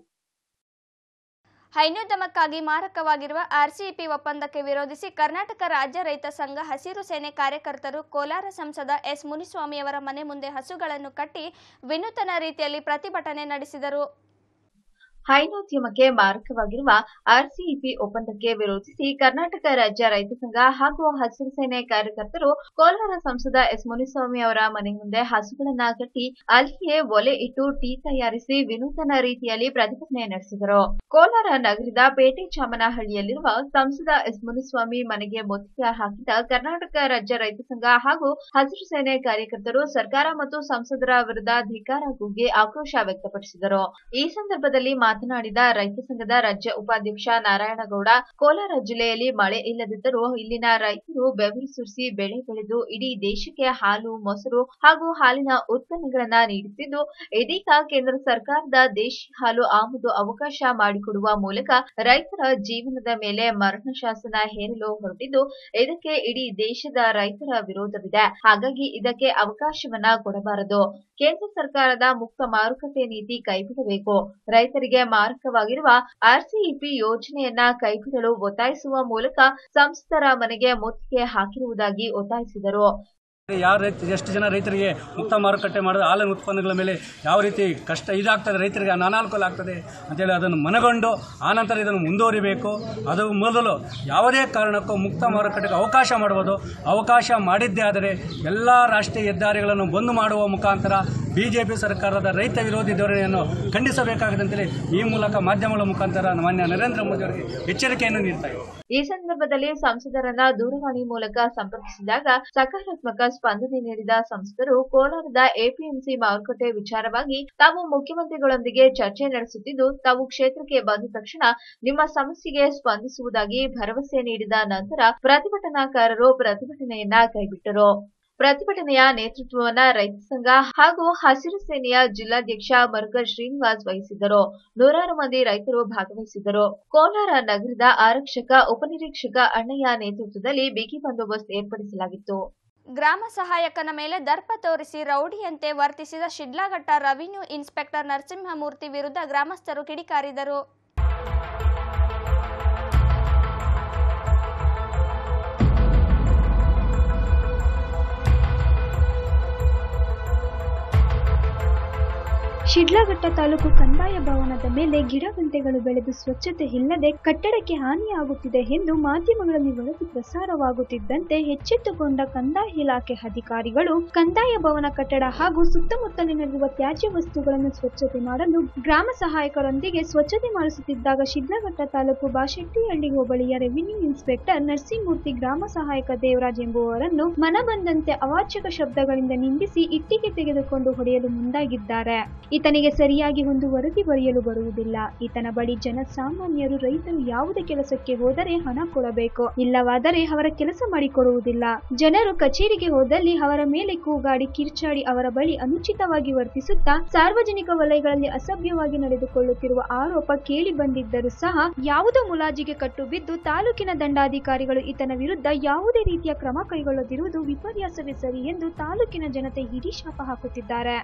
ಹೈನೋದ್ಯಮಕ್ಕಾಗಿ ಮಾರಕವಾಗಿರುವ ಆರ್ಸಿಇಪಿ ಒಪ್ಪಂದಕ್ಕೆ ವಿರೋಧಿಸಿ ಕರ್ನಾಟಕ ರಾಜ್ಯ ರೈತ ಸಂಘ ಹಸಿರು ಸೇನೆ ಕಾರ್ಯಕರ್ತರು ಕೋಲಾರ ಸಂಸದ ಎಸ್ ಮುನಿಸ್ವಾಮಿಯವರ ಮನೆ ಮುಂದೆ ಹಸುಗಳನ್ನು ಕಟ್ಟಿ ವಿನೂತನ ರೀತಿಯಲ್ಲಿ ಪ್ರತಿಭಟನೆ ನಡೆಸಿದರು. ಹೈನೋದ್ಯಮಕ್ಕೆ ಮಾರಕವಾಗಿರುವ ಆರ್ಸಿಇಪಿ ಒಪ್ಪಂದಕ್ಕೆ ವಿರೋಧಿಸಿ ಕರ್ನಾಟಕ ರಾಜ್ಯ ರೈತ ಸಂಘ ಹಾಗೂ ಹಸಿರು ಸೇನೆ ಕಾರ್ಯಕರ್ತರು ಕೋಲಾರ ಸಂಸದ ಎಸ್ ಮುನಿಸ್ವಾಮಿ ಅವರ ಮನೆ ಮುಂದೆ ಹಸುಗಳನ್ನ ಕಟ್ಟಿ ಅಲ್ಲಿಯೇ ಒಲೆ ಇಟ್ಟು ಟೀ ತಯಾರಿಸಿ ವಿನೂತನ ರೀತಿಯಲ್ಲಿ ಪ್ರತಿಭಟನೆ ನಡೆಸಿದರು. ಕೋಲಾರ ನಗರದ ಪೇಟೆ ಚಾಮನಹಳ್ಳಿಯಲ್ಲಿರುವ ಸಂಸದ ಎಸ್ ಮುನಿಸ್ವಾಮಿ ಮನೆಗೆ ಮುತ್ತಿಗೆ ಹಾಕಿದ ಕರ್ನಾಟಕ ರಾಜ್ಯ ರೈತ ಸಂಘ ಹಾಗೂ ಹಸಿರು ಸೇನೆ ಕಾರ್ಯಕರ್ತರು ಸರ್ಕಾರ ಮತ್ತು ಸಂಸದರ ವಿರುದ್ಧ ಧಿಕ್ಕಾರ ಕೂಗಿ ಆಕ್ರೋಶ ವ್ಯಕ್ತಪಡಿಸಿದರು. ಈ ಸಂದರ್ಭದಲ್ಲಿ ಮಾತನಾಡಿದ ರೈತ ಸಂಘದ ರಾಜ್ಯ ಉಪಾಧ್ಯಕ್ಷ ನಾರಾಯಣಗೌಡ, ಕೋಲಾರ ಜಿಲ್ಲೆಯಲ್ಲಿ ಮಳೆ ಇಲ್ಲದಿದ್ದರೂ ಇಲ್ಲಿನ ರೈತರು ಬೆವರು ಸುರಿಸಿ ಬೆಳೆ ಬೆಳೆದು ಇಡೀ ದೇಶಕ್ಕೆ ಹಾಲು, ಮೊಸರು ಹಾಗೂ ಹಾಲಿನ ಉತ್ಪನ್ನಗಳನ್ನ ನೀಡುತ್ತಿದ್ದು, ಇದೀಗ ಕೇಂದ್ರ ಸರ್ಕಾರದ ದೇಶಿ ಹಾಲು ಆಮದು ಅವಕಾಶ ಮಾಡಿಕೊಡುವ ಮೂಲಕ ರೈತರ ಜೀವನದ ಮೇಲೆ ಮರಣ ಶಾಸನ ಹೇರಲು ಹೊರಟಿದ್ದು, ಇದಕ್ಕೆ ಇಡೀ ದೇಶದ ರೈತರ ವಿರೋಧವಿದೆ. ಹಾಗಾಗಿ ಇದಕ್ಕೆ ಅವಕಾಶವನ್ನ ಕೊಡಬಾರದು. ಕೇಂದ್ರ ಸರ್ಕಾರದ ಮುಕ್ತ ಮಾರುಕಟ್ಟೆ ನೀತಿ ಕೈಬಿಡಬೇಕು. ರೈತರಿಗೆ ಮಾರಕವಾಗಿರುವ ಆರ್ಸಿಇಪಿ ಯೋಜನೆಯನ್ನ ಕೈಬಿಡಲು ಒತ್ತಾಯಿಸುವ ಮೂಲಕ ಸಂಸದರ ಮನೆಗೆ ಮುತ್ತಿಗೆ ಹಾಕಿರುವುದಾಗಿ ಒತ್ತಾಯಿಸಿದರು. ಯಾವ ರೈತ ಎಷ್ಟು ಜನ ರೈತರಿಗೆ ಮುಕ್ತ ಮಾರುಕಟ್ಟೆ ಮಾಡಿದ ಹಾಲಿನ ಉತ್ಪನ್ನಗಳ ಮೇಲೆ ಯಾವ ರೀತಿ ಕಷ್ಟ ಇದಾಗ್ತದೆ, ರೈತರಿಗೆ ಅನಾನುಕೂಲ ಆಗ್ತದೆ ಅಂತೇಳಿ ಅದನ್ನು ಮನಗೊಂಡು ಆನಂತರ ಇದನ್ನು ಮುಂದುವರಿಬೇಕು. ಅದು ಮೊದಲು ಯಾವುದೇ ಕಾರಣಕ್ಕೂ ಮುಕ್ತ ಮಾರುಕಟ್ಟೆಗೆ ಅವಕಾಶ ಮಾಡುವುದು. ಅವಕಾಶ ಮಾಡಿದ್ದೇ ಆದರೆ ಎಲ್ಲ ರಾಷ್ಟ್ರೀಯ ಹೆದ್ದಾರಿಗಳನ್ನು ಬಂದ್ ಮಾಡುವ ಮುಖಾಂತರ ಬಿಜೆಪಿ ಸರ್ಕಾರದ ರೈತ ವಿರೋಧಿ ಧೋರಣೆಯನ್ನು ಖಂಡಿಸಬೇಕಾಗಿದೆ ಅಂತೇಳಿ ಈ ಮೂಲಕ ಮಾಧ್ಯಮಗಳ ಮುಖಾಂತರ ಮಾನ್ಯ ನರೇಂದ್ರ ಮೋದಿ ಅವರಿಗೆ ಎಚ್ಚರಿಕೆಯನ್ನು ನೀಡ್ತಾ ಇದೆ. ಈ ಸಂದರ್ಭದಲ್ಲಿ ಸಂಸದರನ್ನ ದೂರವಾಣಿ ಮೂಲಕ ಸಂಪರ್ಕಿಸಿದಾಗ ಸಕಾರಾತ್ಮಕ ಸ್ಪಂದನೆ ನೀಡಿದ ಸಂಸದರು ಕೋಲಾರದ ಎಪಿಎಂಸಿ ಮಾರುಕಟ್ಟೆ ವಿಚಾರವಾಗಿ ತಾವು ಮುಖ್ಯಮಂತ್ರಿಗಳೊಂದಿಗೆ ಚರ್ಚೆ ನಡೆಸುತ್ತಿದ್ದು ತಾವು ಕ್ಷೇತ್ರಕ್ಕೆ ಬಂದ ತಕ್ಷಣ ನಿಮ್ಮ ಸಮಸ್ಯೆಗೆ ಸ್ಪಂದಿಸುವುದಾಗಿ ಭರವಸೆ ನೀಡಿದ ನಂತರ ಪ್ರತಿಭಟನಾಕಾರರು ಪ್ರತಿಭಟನೆಯನ್ನ ಕೈಬಿಟ್ಟರು. ಪ್ರತಿಭಟನೆಯ ನೇತೃತ್ವವನ್ನ ರೈತ ಸಂಘ ಹಾಗೂ ಹಸಿರು ಸೇನೆಯ ಜಿಲ್ಲಾಧ್ಯಕ್ಷ ಮರುಘರ್ ಶ್ರೀನಿವಾಸ್ ವಹಿಸಿದ್ದರು. ನೂರಾರು ಮಂದಿ ರೈತರು ಭಾಗವಹಿಸಿದ್ದರು. ಕೋಲಾರ ನಗರದ ಆರಕ್ಷಕ ಉಪನಿರೀಕ್ಷಕ ಅಣ್ಣಯ್ಯ ನೇತೃತ್ವದಲ್ಲಿ ಬಿಗಿ ಬಂದೋಬಸ್ತ್ ಏರ್ಪಡಿಸಲಾಗಿತ್ತು. ಗ್ರಾಮ ಸಹಾಯಕನ ಮೇಲೆ ದರ್ಪ ತೋರಿಸಿ ರೌಡಿಯಂತೆ ವರ್ತಿಸಿದ ಶಿಡ್ಲಘಟ್ಟ ರೆವಿನ್ಯೂ ಇನ್ಸ್ಪೆಕ್ಟರ್ ನರಸಿಂಹಮೂರ್ತಿ ವಿರುದ್ಧ ಗ್ರಾಮಸ್ಥರು ಕಿಡಿಕಾರಿದರು. ಶಿಡ್ಲಘಟ್ಟ ತಾಲೂಕು ಕಂದಾಯ ಭವನದ ಮೇಲೆ ಗಿಡಗಂಟೆಗಳು ಬೆಳೆದು ಸ್ವಚ್ಛತೆ ಇಲ್ಲದೆ ಕಟ್ಟಡಕ್ಕೆ ಹಾನಿಯಾಗುತ್ತಿದೆ ಎಂದು ಮಾಧ್ಯಮಗಳಲ್ಲಿ ವರದಿ ಪ್ರಸಾರವಾಗುತ್ತಿದ್ದಂತೆ ಎಚ್ಚೆತ್ತುಕೊಂಡ ಕಂದಾಯ ಇಲಾಖೆ ಅಧಿಕಾರಿಗಳು ಕಂದಾಯ ಭವನ ಕಟ್ಟಡ ಹಾಗೂ ಸುತ್ತಮುತ್ತಲಿನಲ್ಲಿರುವ ತ್ಯಾಜ್ಯ ವಸ್ತುಗಳನ್ನು ಸ್ವಚ್ಛತೆ ಮಾಡಲು ಗ್ರಾಮ ಸಹಾಯಕರೊಂದಿಗೆ ಸ್ವಚ್ಛತೆ ಮಾಡಿಸುತ್ತಿದ್ದಾಗ ಶಿಡ್ಲಘಟ್ಟ ತಾಲೂಕು ಬಾಶೆಟ್ಟಿಹಳ್ಳಿ ಹೋಬಳಿಯ ರೆವಿನ್ಯೂ ಇನ್ಸ್ಪೆಕ್ಟರ್ ನರಸಿಂಹಮೂರ್ತಿ ಗ್ರಾಮ ಸಹಾಯಕ ದೇವರಾಜ್ ಎಂಬುವವರನ್ನು ಮನಬಂದಂತೆ ಅವಾಚ್ಯಕ ಶಬ್ದಗಳಿಂದ ನಿಂದಿಸಿ ಇಟ್ಟಿಗೆ ತೆಗೆದುಕೊಂಡು ಹೊಡೆಯಲು ಮುಂದಾಗಿದ್ದಾರೆ. ಈತನಿಗೆ ಸರಿಯಾಗಿ ಒಂದು ವರದಿ ಬರೆಯಲು ಬರುವುದಿಲ್ಲ. ಈತನ ಬಳಿ ಜನಸಾಮಾನ್ಯರು ರೈತರು ಯಾವುದೇ ಕೆಲಸಕ್ಕೆ ಹೋದರೆ ಹಣ ಕೊಡಬೇಕು, ಇಲ್ಲವಾದರೆ ಅವರ ಕೆಲಸ ಮಾಡಿಕೊಡುವುದಿಲ್ಲ. ಜನರು ಕಚೇರಿಗೆ ಹೋದಲ್ಲಿ ಅವರ ಮೇಲೆ ಕೂಗಾಡಿ ಕಿರ್ಚಾಡಿ ಅವರ ಬಳಿ ಅನುಚಿತವಾಗಿ ವರ್ತಿಸುತ್ತಾ ಸಾರ್ವಜನಿಕ ವಲಯಗಳಲ್ಲಿ ಅಸಭ್ಯವಾಗಿ ನಡೆದುಕೊಳ್ಳುತ್ತಿರುವ ಆರೋಪ ಕೇಳಿ ಬಂದಿದ್ದರೂ ಸಹ ಯಾವುದೋ ಮುಲಾಜಿಗೆ ಕಟ್ಟು ಬಿದ್ದು ತಾಲೂಕಿನ ದಂಡಾಧಿಕಾರಿಗಳು ಈತನ ವಿರುದ್ಧ ಯಾವುದೇ ರೀತಿಯ ಕ್ರಮ ಕೈಗೊಳ್ಳದಿರುವುದು ವಿಪರ್ಯಾಸವೇ ಸರಿ ಎಂದು ತಾಲೂಕಿನ ಜನತೆ ಹಿಡಿ ಶಾಪ ಹಾಕುತ್ತಿದ್ದಾರೆ.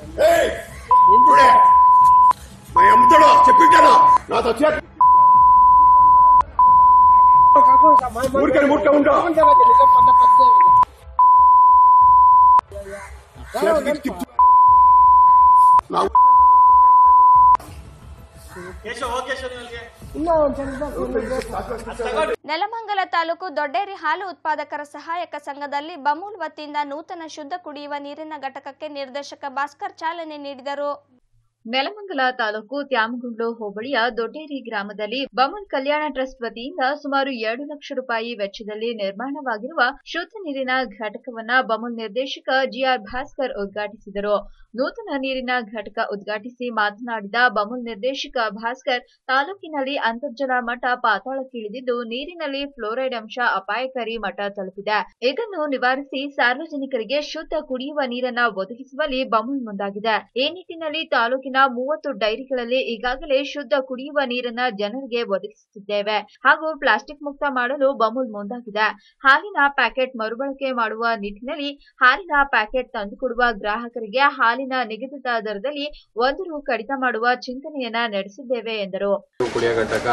ನೆಲಮಂಗಲ ತಾಲೂಕು ದೊಡ್ಡೇರಿ ಹಾಲು ಉತ್ಪಾದಕರ ಸಹಾಯಕ ಸಂಘದಲ್ಲಿ ಬಮೂಲ್ ವತಿಯಿಂದ ನೂತನ ಶುದ್ಧ ಕುಡಿಯುವ ನೀರಿನ ಘಟಕಕ್ಕೆ ನಿರ್ದೇಶಕ ಭಾಸ್ಕರ್ ಚಾಲನೆ ನೀಡಿದರು. ನೆಲಮಂಗಲ ತಾಲೂಕು ತ್ಯಾಮಗುಂಡ್ಲು ಹೋಬಳಿಯ ದೊಡ್ಡೇರಿ ಗ್ರಾಮದಲ್ಲಿ ಬಮೂಲ್ ಕಲ್ಯಾಣ ಟ್ರಸ್ಟ್ ವತಿಯಿಂದ ಸುಮಾರು ಎರಡು ಲಕ್ಷ ರೂಪಾಯಿ ವೆಚ್ಚದಲ್ಲಿ ನಿರ್ಮಾಣವಾಗಿರುವ ಶುದ್ಧ ನೀರಿನ ಘಟಕವನ್ನ ಬಮೂಲ್ ನಿರ್ದೇಶಕ ಜಿಆರ್ ಭಾಸ್ಕರ್ ಉದ್ಘಾಟಿಸಿದರು. ನೂತನ ನೀರಿನ ಘಟಕ ಉದ್ಘಾಟಿಸಿ ಮಾತನಾಡಿದ ಬಮೂಲ್ ನಿರ್ದೇಶಕ ಭಾಸ್ಕರ್, ತಾಲೂಕಿನಲ್ಲಿ ಅಂತರ್ಜಲ ಮಟ್ಟ ಪಾತಾಳಕ್ಕಿಳಿದಿದ್ದು ನೀರಿನಲ್ಲಿ ಫ್ಲೋರೈಡ್ ಅಂಶ ಅಪಾಯಕಾರಿ ಮಟ್ಟ ತಲುಪಿದೆ. ಇದನ್ನು ನಿವಾರಿಸಿ ಸಾರ್ವಜನಿಕರಿಗೆ ಶುದ್ಧ ಕುಡಿಯುವ ನೀರನ್ನ ಒದಗಿಸುವಲ್ಲಿ ಬಮೂಲ್ ಮುಂದಾಗಿದೆ. ಈ ನಿಟ್ಟಿನಲ್ಲಿ ತಾಲೂಕಿನ ಮೂವತ್ತು ಡೈರಿಗಳಲ್ಲಿ ಈಗಾಗಲೇ ಶುದ್ಧ ಕುಡಿಯುವ ನೀರನ್ನ ಜನರಿಗೆ ಒದಗಿಸುತ್ತಿದ್ದೇವೆ ಹಾಗೂ ಪ್ಲಾಸ್ಟಿಕ್ ಮುಕ್ತ ಮಾಡಲು ಬಮೂಲ್ ಮುಂದಾಗಿದೆ. ಹಾಲಿನ ಪ್ಯಾಕೆಟ್ ಮರುಬಳಕೆ ಮಾಡುವ ನಿಟ್ಟಿನಲ್ಲಿ ಹಾಲಿನ ಪ್ಯಾಕೆಟ್ ತಂದುಕೊಡುವ ಗ್ರಾಹಕರಿಗೆ ಹಾಲಿನ ನಿಗದಿತ ದರದಲ್ಲಿ ಒಂದು ರು ಕಡಿತ ಮಾಡುವ ಚಿಂತನೆಯನ್ನ ನಡೆಸಿದ್ದೇವೆ ಎಂದರು. ಕುಡಿಯ ಘಟಕ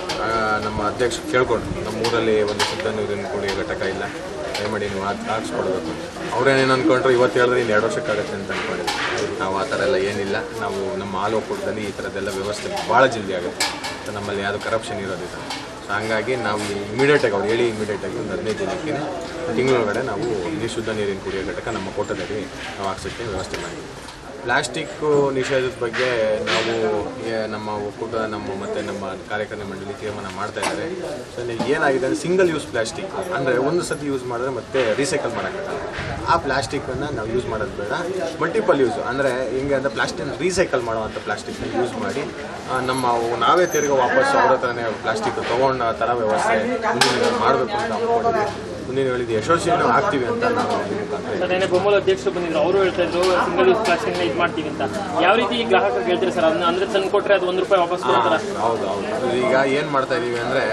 ನಮ್ಮ ಅಧ್ಯಕ್ಷ ಕೇಳ್ಕೊಂಡು ನಮ್ಮ ಊರಲ್ಲಿ ಒಂದು ಶುದ್ಧ ನೀರಿನ ಕುಡಿಯ ಘಟಕ ಇಲ್ಲ, ದಯಮಾಡಿ ನೀವು ಹಾಕ್ಸ್ಕೊಡ್ಬೇಕು. ಅವ್ರೇನೇನು ಅನ್ಕೊಂಡ್ರು ಇವತ್ತು ಹೇಳಿದ್ರೆ ಇನ್ನು ಎರಡು ವರ್ಷಕ್ಕಾಗತ್ತೆ ಅಂತ ಅನ್ಕೊಂಡಿದ್ವಿ. ನಾವು ಆ ಥರ ಎಲ್ಲ ಏನಿಲ್ಲ. ನಾವು ನಮ್ಮ ಹಾಲು ಒಕ್ಕೂಟದಲ್ಲಿ ಈ ಥರದ್ದೆಲ್ಲ ವ್ಯವಸ್ಥೆ ಭಾಳ ಜಲ್ದಿ ಆಗುತ್ತೆ. ನಮ್ಮಲ್ಲಿ ಯಾವುದು ಕರಪ್ಷನ್ ಇರೋದಿಲ್ಲ. ಸೊ ಹಂಗಾಗಿ ನಾವು ಇಮಿಡಿಯೇಟಾಗಿ ಅವ್ರು ಹೇಳಿ ಇಮಿಡಿಯೇಟಾಗಿ ಒಂದು ಹದಿನೈದು ದಿನಕ್ಕೆ ತಿಂಗಳೊಳಗಡೆ ನಾವು ನೀರು ಶುದ್ಧ ನೀರಿನ ಕುಡಿಯೋ ಘಟಕ ನಮ್ಮ ಕೋಟದಲ್ಲಿ ನಾವು ಹಾಕ್ಸೋಕ್ಕೆ ವ್ಯವಸ್ಥೆ ಮಾಡಿದ್ವಿ. ಪ್ಲಾಸ್ಟಿಕ್ಕು ನಿಷೇಧದ ಬಗ್ಗೆ ನಾವು ನಮ್ಮ ಒಕ್ಕೂಟ ನಮ್ಮ ಮತ್ತು ನಮ್ಮ ಕಾರ್ಯಕಾರಿ ಮಂಡಳಿ ತೀರ್ಮಾನ ಮಾಡ್ತಾ ಇದ್ದಾರೆ. ಸೊ ಏನಾಗಿದೆ ಅಂದರೆ ಸಿಂಗಲ್ ಯೂಸ್ ಪ್ಲಾಸ್ಟಿಕ್ ಅಂದರೆ ಒಂದು ಸತಿ ಯೂಸ್ ಮಾಡಿದ್ರೆ ಮತ್ತೆ ರೀಸೈಕಲ್ ಮಾಡೋಕ್ಕಾಗಲ್ಲ. ಆ ಪ್ಲಾಸ್ಟಿಕ್ಕನ್ನು ನಾವು ಯೂಸ್ ಮಾಡೋದು ಬೇಡ, ಮಲ್ಟಿಪಲ್ ಯೂಸ್ ಅಂದರೆ ಹಿಂಗೆ ಅಂದರೆ ಪ್ಲಾಸ್ಟಿಕ್ ರೀಸೈಕಲ್ ಮಾಡುವಂಥ ಪ್ಲಾಸ್ಟಿಕ್ನ ಯೂಸ್ ಮಾಡಿ ನಮ್ಮ ನಾವೇ ತಿರ್ಗಿ ವಾಪಸ್ ಅವ್ರ ಹತ್ರನೇ ಪ್ಲಾಸ್ಟಿಕ್ ತೊಗೊಂಡು ಆ ಥರ ವ್ಯವಸ್ಥೆ ಮುಂದಿನ ಮಾಡಬೇಕು ಅಂತ ಅಂದ್ಕೊಂಡಿದ್ವಿ. ಮುಂದಿನ ಹೇಳಿದ್ದು ಯಶಸ್ವಿನೂ ಆಗ್ತೀವಿ ಅಂತ ನಾವು ಸರ್. ಬೊಮ್ಮಲ್ ಅಧ್ಯಕ್ಷರು ಬಂದಿದ್ರು, ಅವರು ಹೇಳ್ತಾ ಇದ್ರು ಸಿಂಗಲ್ ಯೂಸ್ ಪ್ಲಾಸ್ಟಿಕ್ ಇದು ಮಾಡ್ತೀವಿ ಅಂತ. ಯಾವ ರೀತಿ ಈ ಗ್ರಾಹಕರಿಗೆ ಹೇಳ್ತೀರಿ ಸರ್? ಅದನ್ನ ಅಂದ್ರೆ ತಂದು ಕೊಟ್ಟರೆ ಅದು ಒಂದು ರೂಪಾಯಿ ವಾಪಸ್ ಕೊಡ್ತಾರೆ. ಹೌದು ಹೌದು. ಈಗ ಏನು ಮಾಡ್ತಾ ಇದೀವಿ ಅಂದರೆ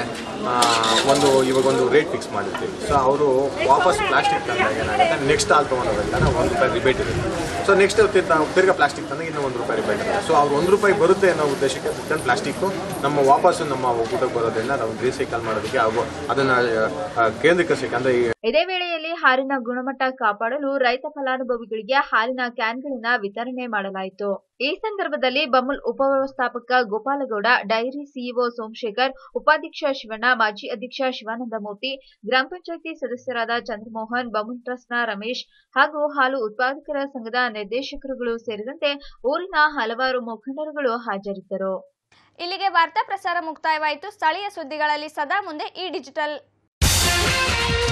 ಒಂದು ಇವಾಗ ಒಂದು ರೇಟ್ ಫಿಕ್ಸ್ ಮಾಡಿರ್ತೀವಿ. ಸೊ ಅವರು ವಾಪಸ್ ಪ್ಲಾಸ್ಟಿಕ್ ತಂದಾಗ ಏನಾಗುತ್ತೆ, ನೆಕ್ಸ್ಟ್ ಹಾಲು ತೊಗೊಂಡೋಗಲ್ಲ ನಾವು ಒಂದು ರೂಪಾಯಿ ರಿಬೇಟ್ ಇರುತ್ತೆ. ಸೊ ನೆಕ್ಸ್ಟ್ ನಾವು ತಿರ್ಗಾ ಪ್ಲಾಸ್ಟಿಕ್ ತಂದಾಗ ಇನ್ನೂ ಒಂದು ರೂಪಾಯಿ ರಿಬೇಟ್ ಇರುತ್ತೆ. ಸೊ ಅವ್ರು ಒಂದು ರೂಪಾಯಿ ಬರುತ್ತೆ ಅನ್ನೋ ಉದ್ದೇಶಕ್ಕೆ ರಿಟರ್ನ್ ಪ್ಲಾಸ್ಟಿಕ್ಕು ನಮ್ಮ ವಾಪಸ್ಸು ನಮ್ಮ ಒಕ್ಕೂಟಕ್ಕೆ ಬರೋದ್ರಿಂದ ನಾವು ರೀಸೈಕಲ್ ಮಾಡೋದಕ್ಕೆ ಹಾಗೂ ಅದನ್ನು ಕೇಂದ್ರೀಕರಿಸೋಕ್ಕೆ ಅಂದರೆ ಮತ್ತೆ ಈಗ ಇದೇ ವೇಳೆಯಲ್ಲಿ ಹಾಲಿನ ಗುಣಮಟ್ಟ ಕಾಪಾಡಲು ರೈತ ಫಲಾನುಭವಿಗಳಿಗೆ ಹಾಲಿನ ಕ್ಯಾನ್ಗಳನ್ನ ವಿತರಣೆ ಮಾಡಲಾಯಿತು. ಈ ಸಂದರ್ಭದಲ್ಲಿ ಬಮೂಲ್ ಉಪವ್ಯವಸ್ಥಾಪಕ ಗೋಪಾಲಗೌಡ, ಡೈರಿ ಸಿಇಒ ಸೋಮಶೇಖರ್, ಉಪಾಧ್ಯಕ್ಷ ಶಿವಣ್ಣ, ಮಾಜಿ ಅಧ್ಯಕ್ಷ ಶಿವಾನಂದಮೂರ್ತಿ, ಗ್ರಾಮ ಪಂಚಾಯಿತಿ ಸದಸ್ಯರಾದ ಚಂದ್ರಮೋಹನ್, ಬಮೂಲ್ ಟ್ರಸ್ಟ್ನ ರಮೇಶ್ ಹಾಗೂ ಹಾಲು ಉತ್ಪಾದಕರ ಸಂಘದ ನಿರ್ದೇಶಕರುಗಳು ಸೇರಿದಂತೆ ಊರಿನ ಹಲವಾರು ಮುಖಂಡರುಗಳು ಹಾಜರಿದ್ದರು. ಇಲ್ಲಿಗೆ ವಾರ್ತಾ ಪ್ರಸಾರ ಮುಕ್ತಾಯವಾಯಿತು. ಸ್ಥಳೀಯ ಸುದ್ದಿಗಳಲ್ಲಿ ಸದಾ ಮುಂದೆ ಈ ಡಿಜಿಟಲ್.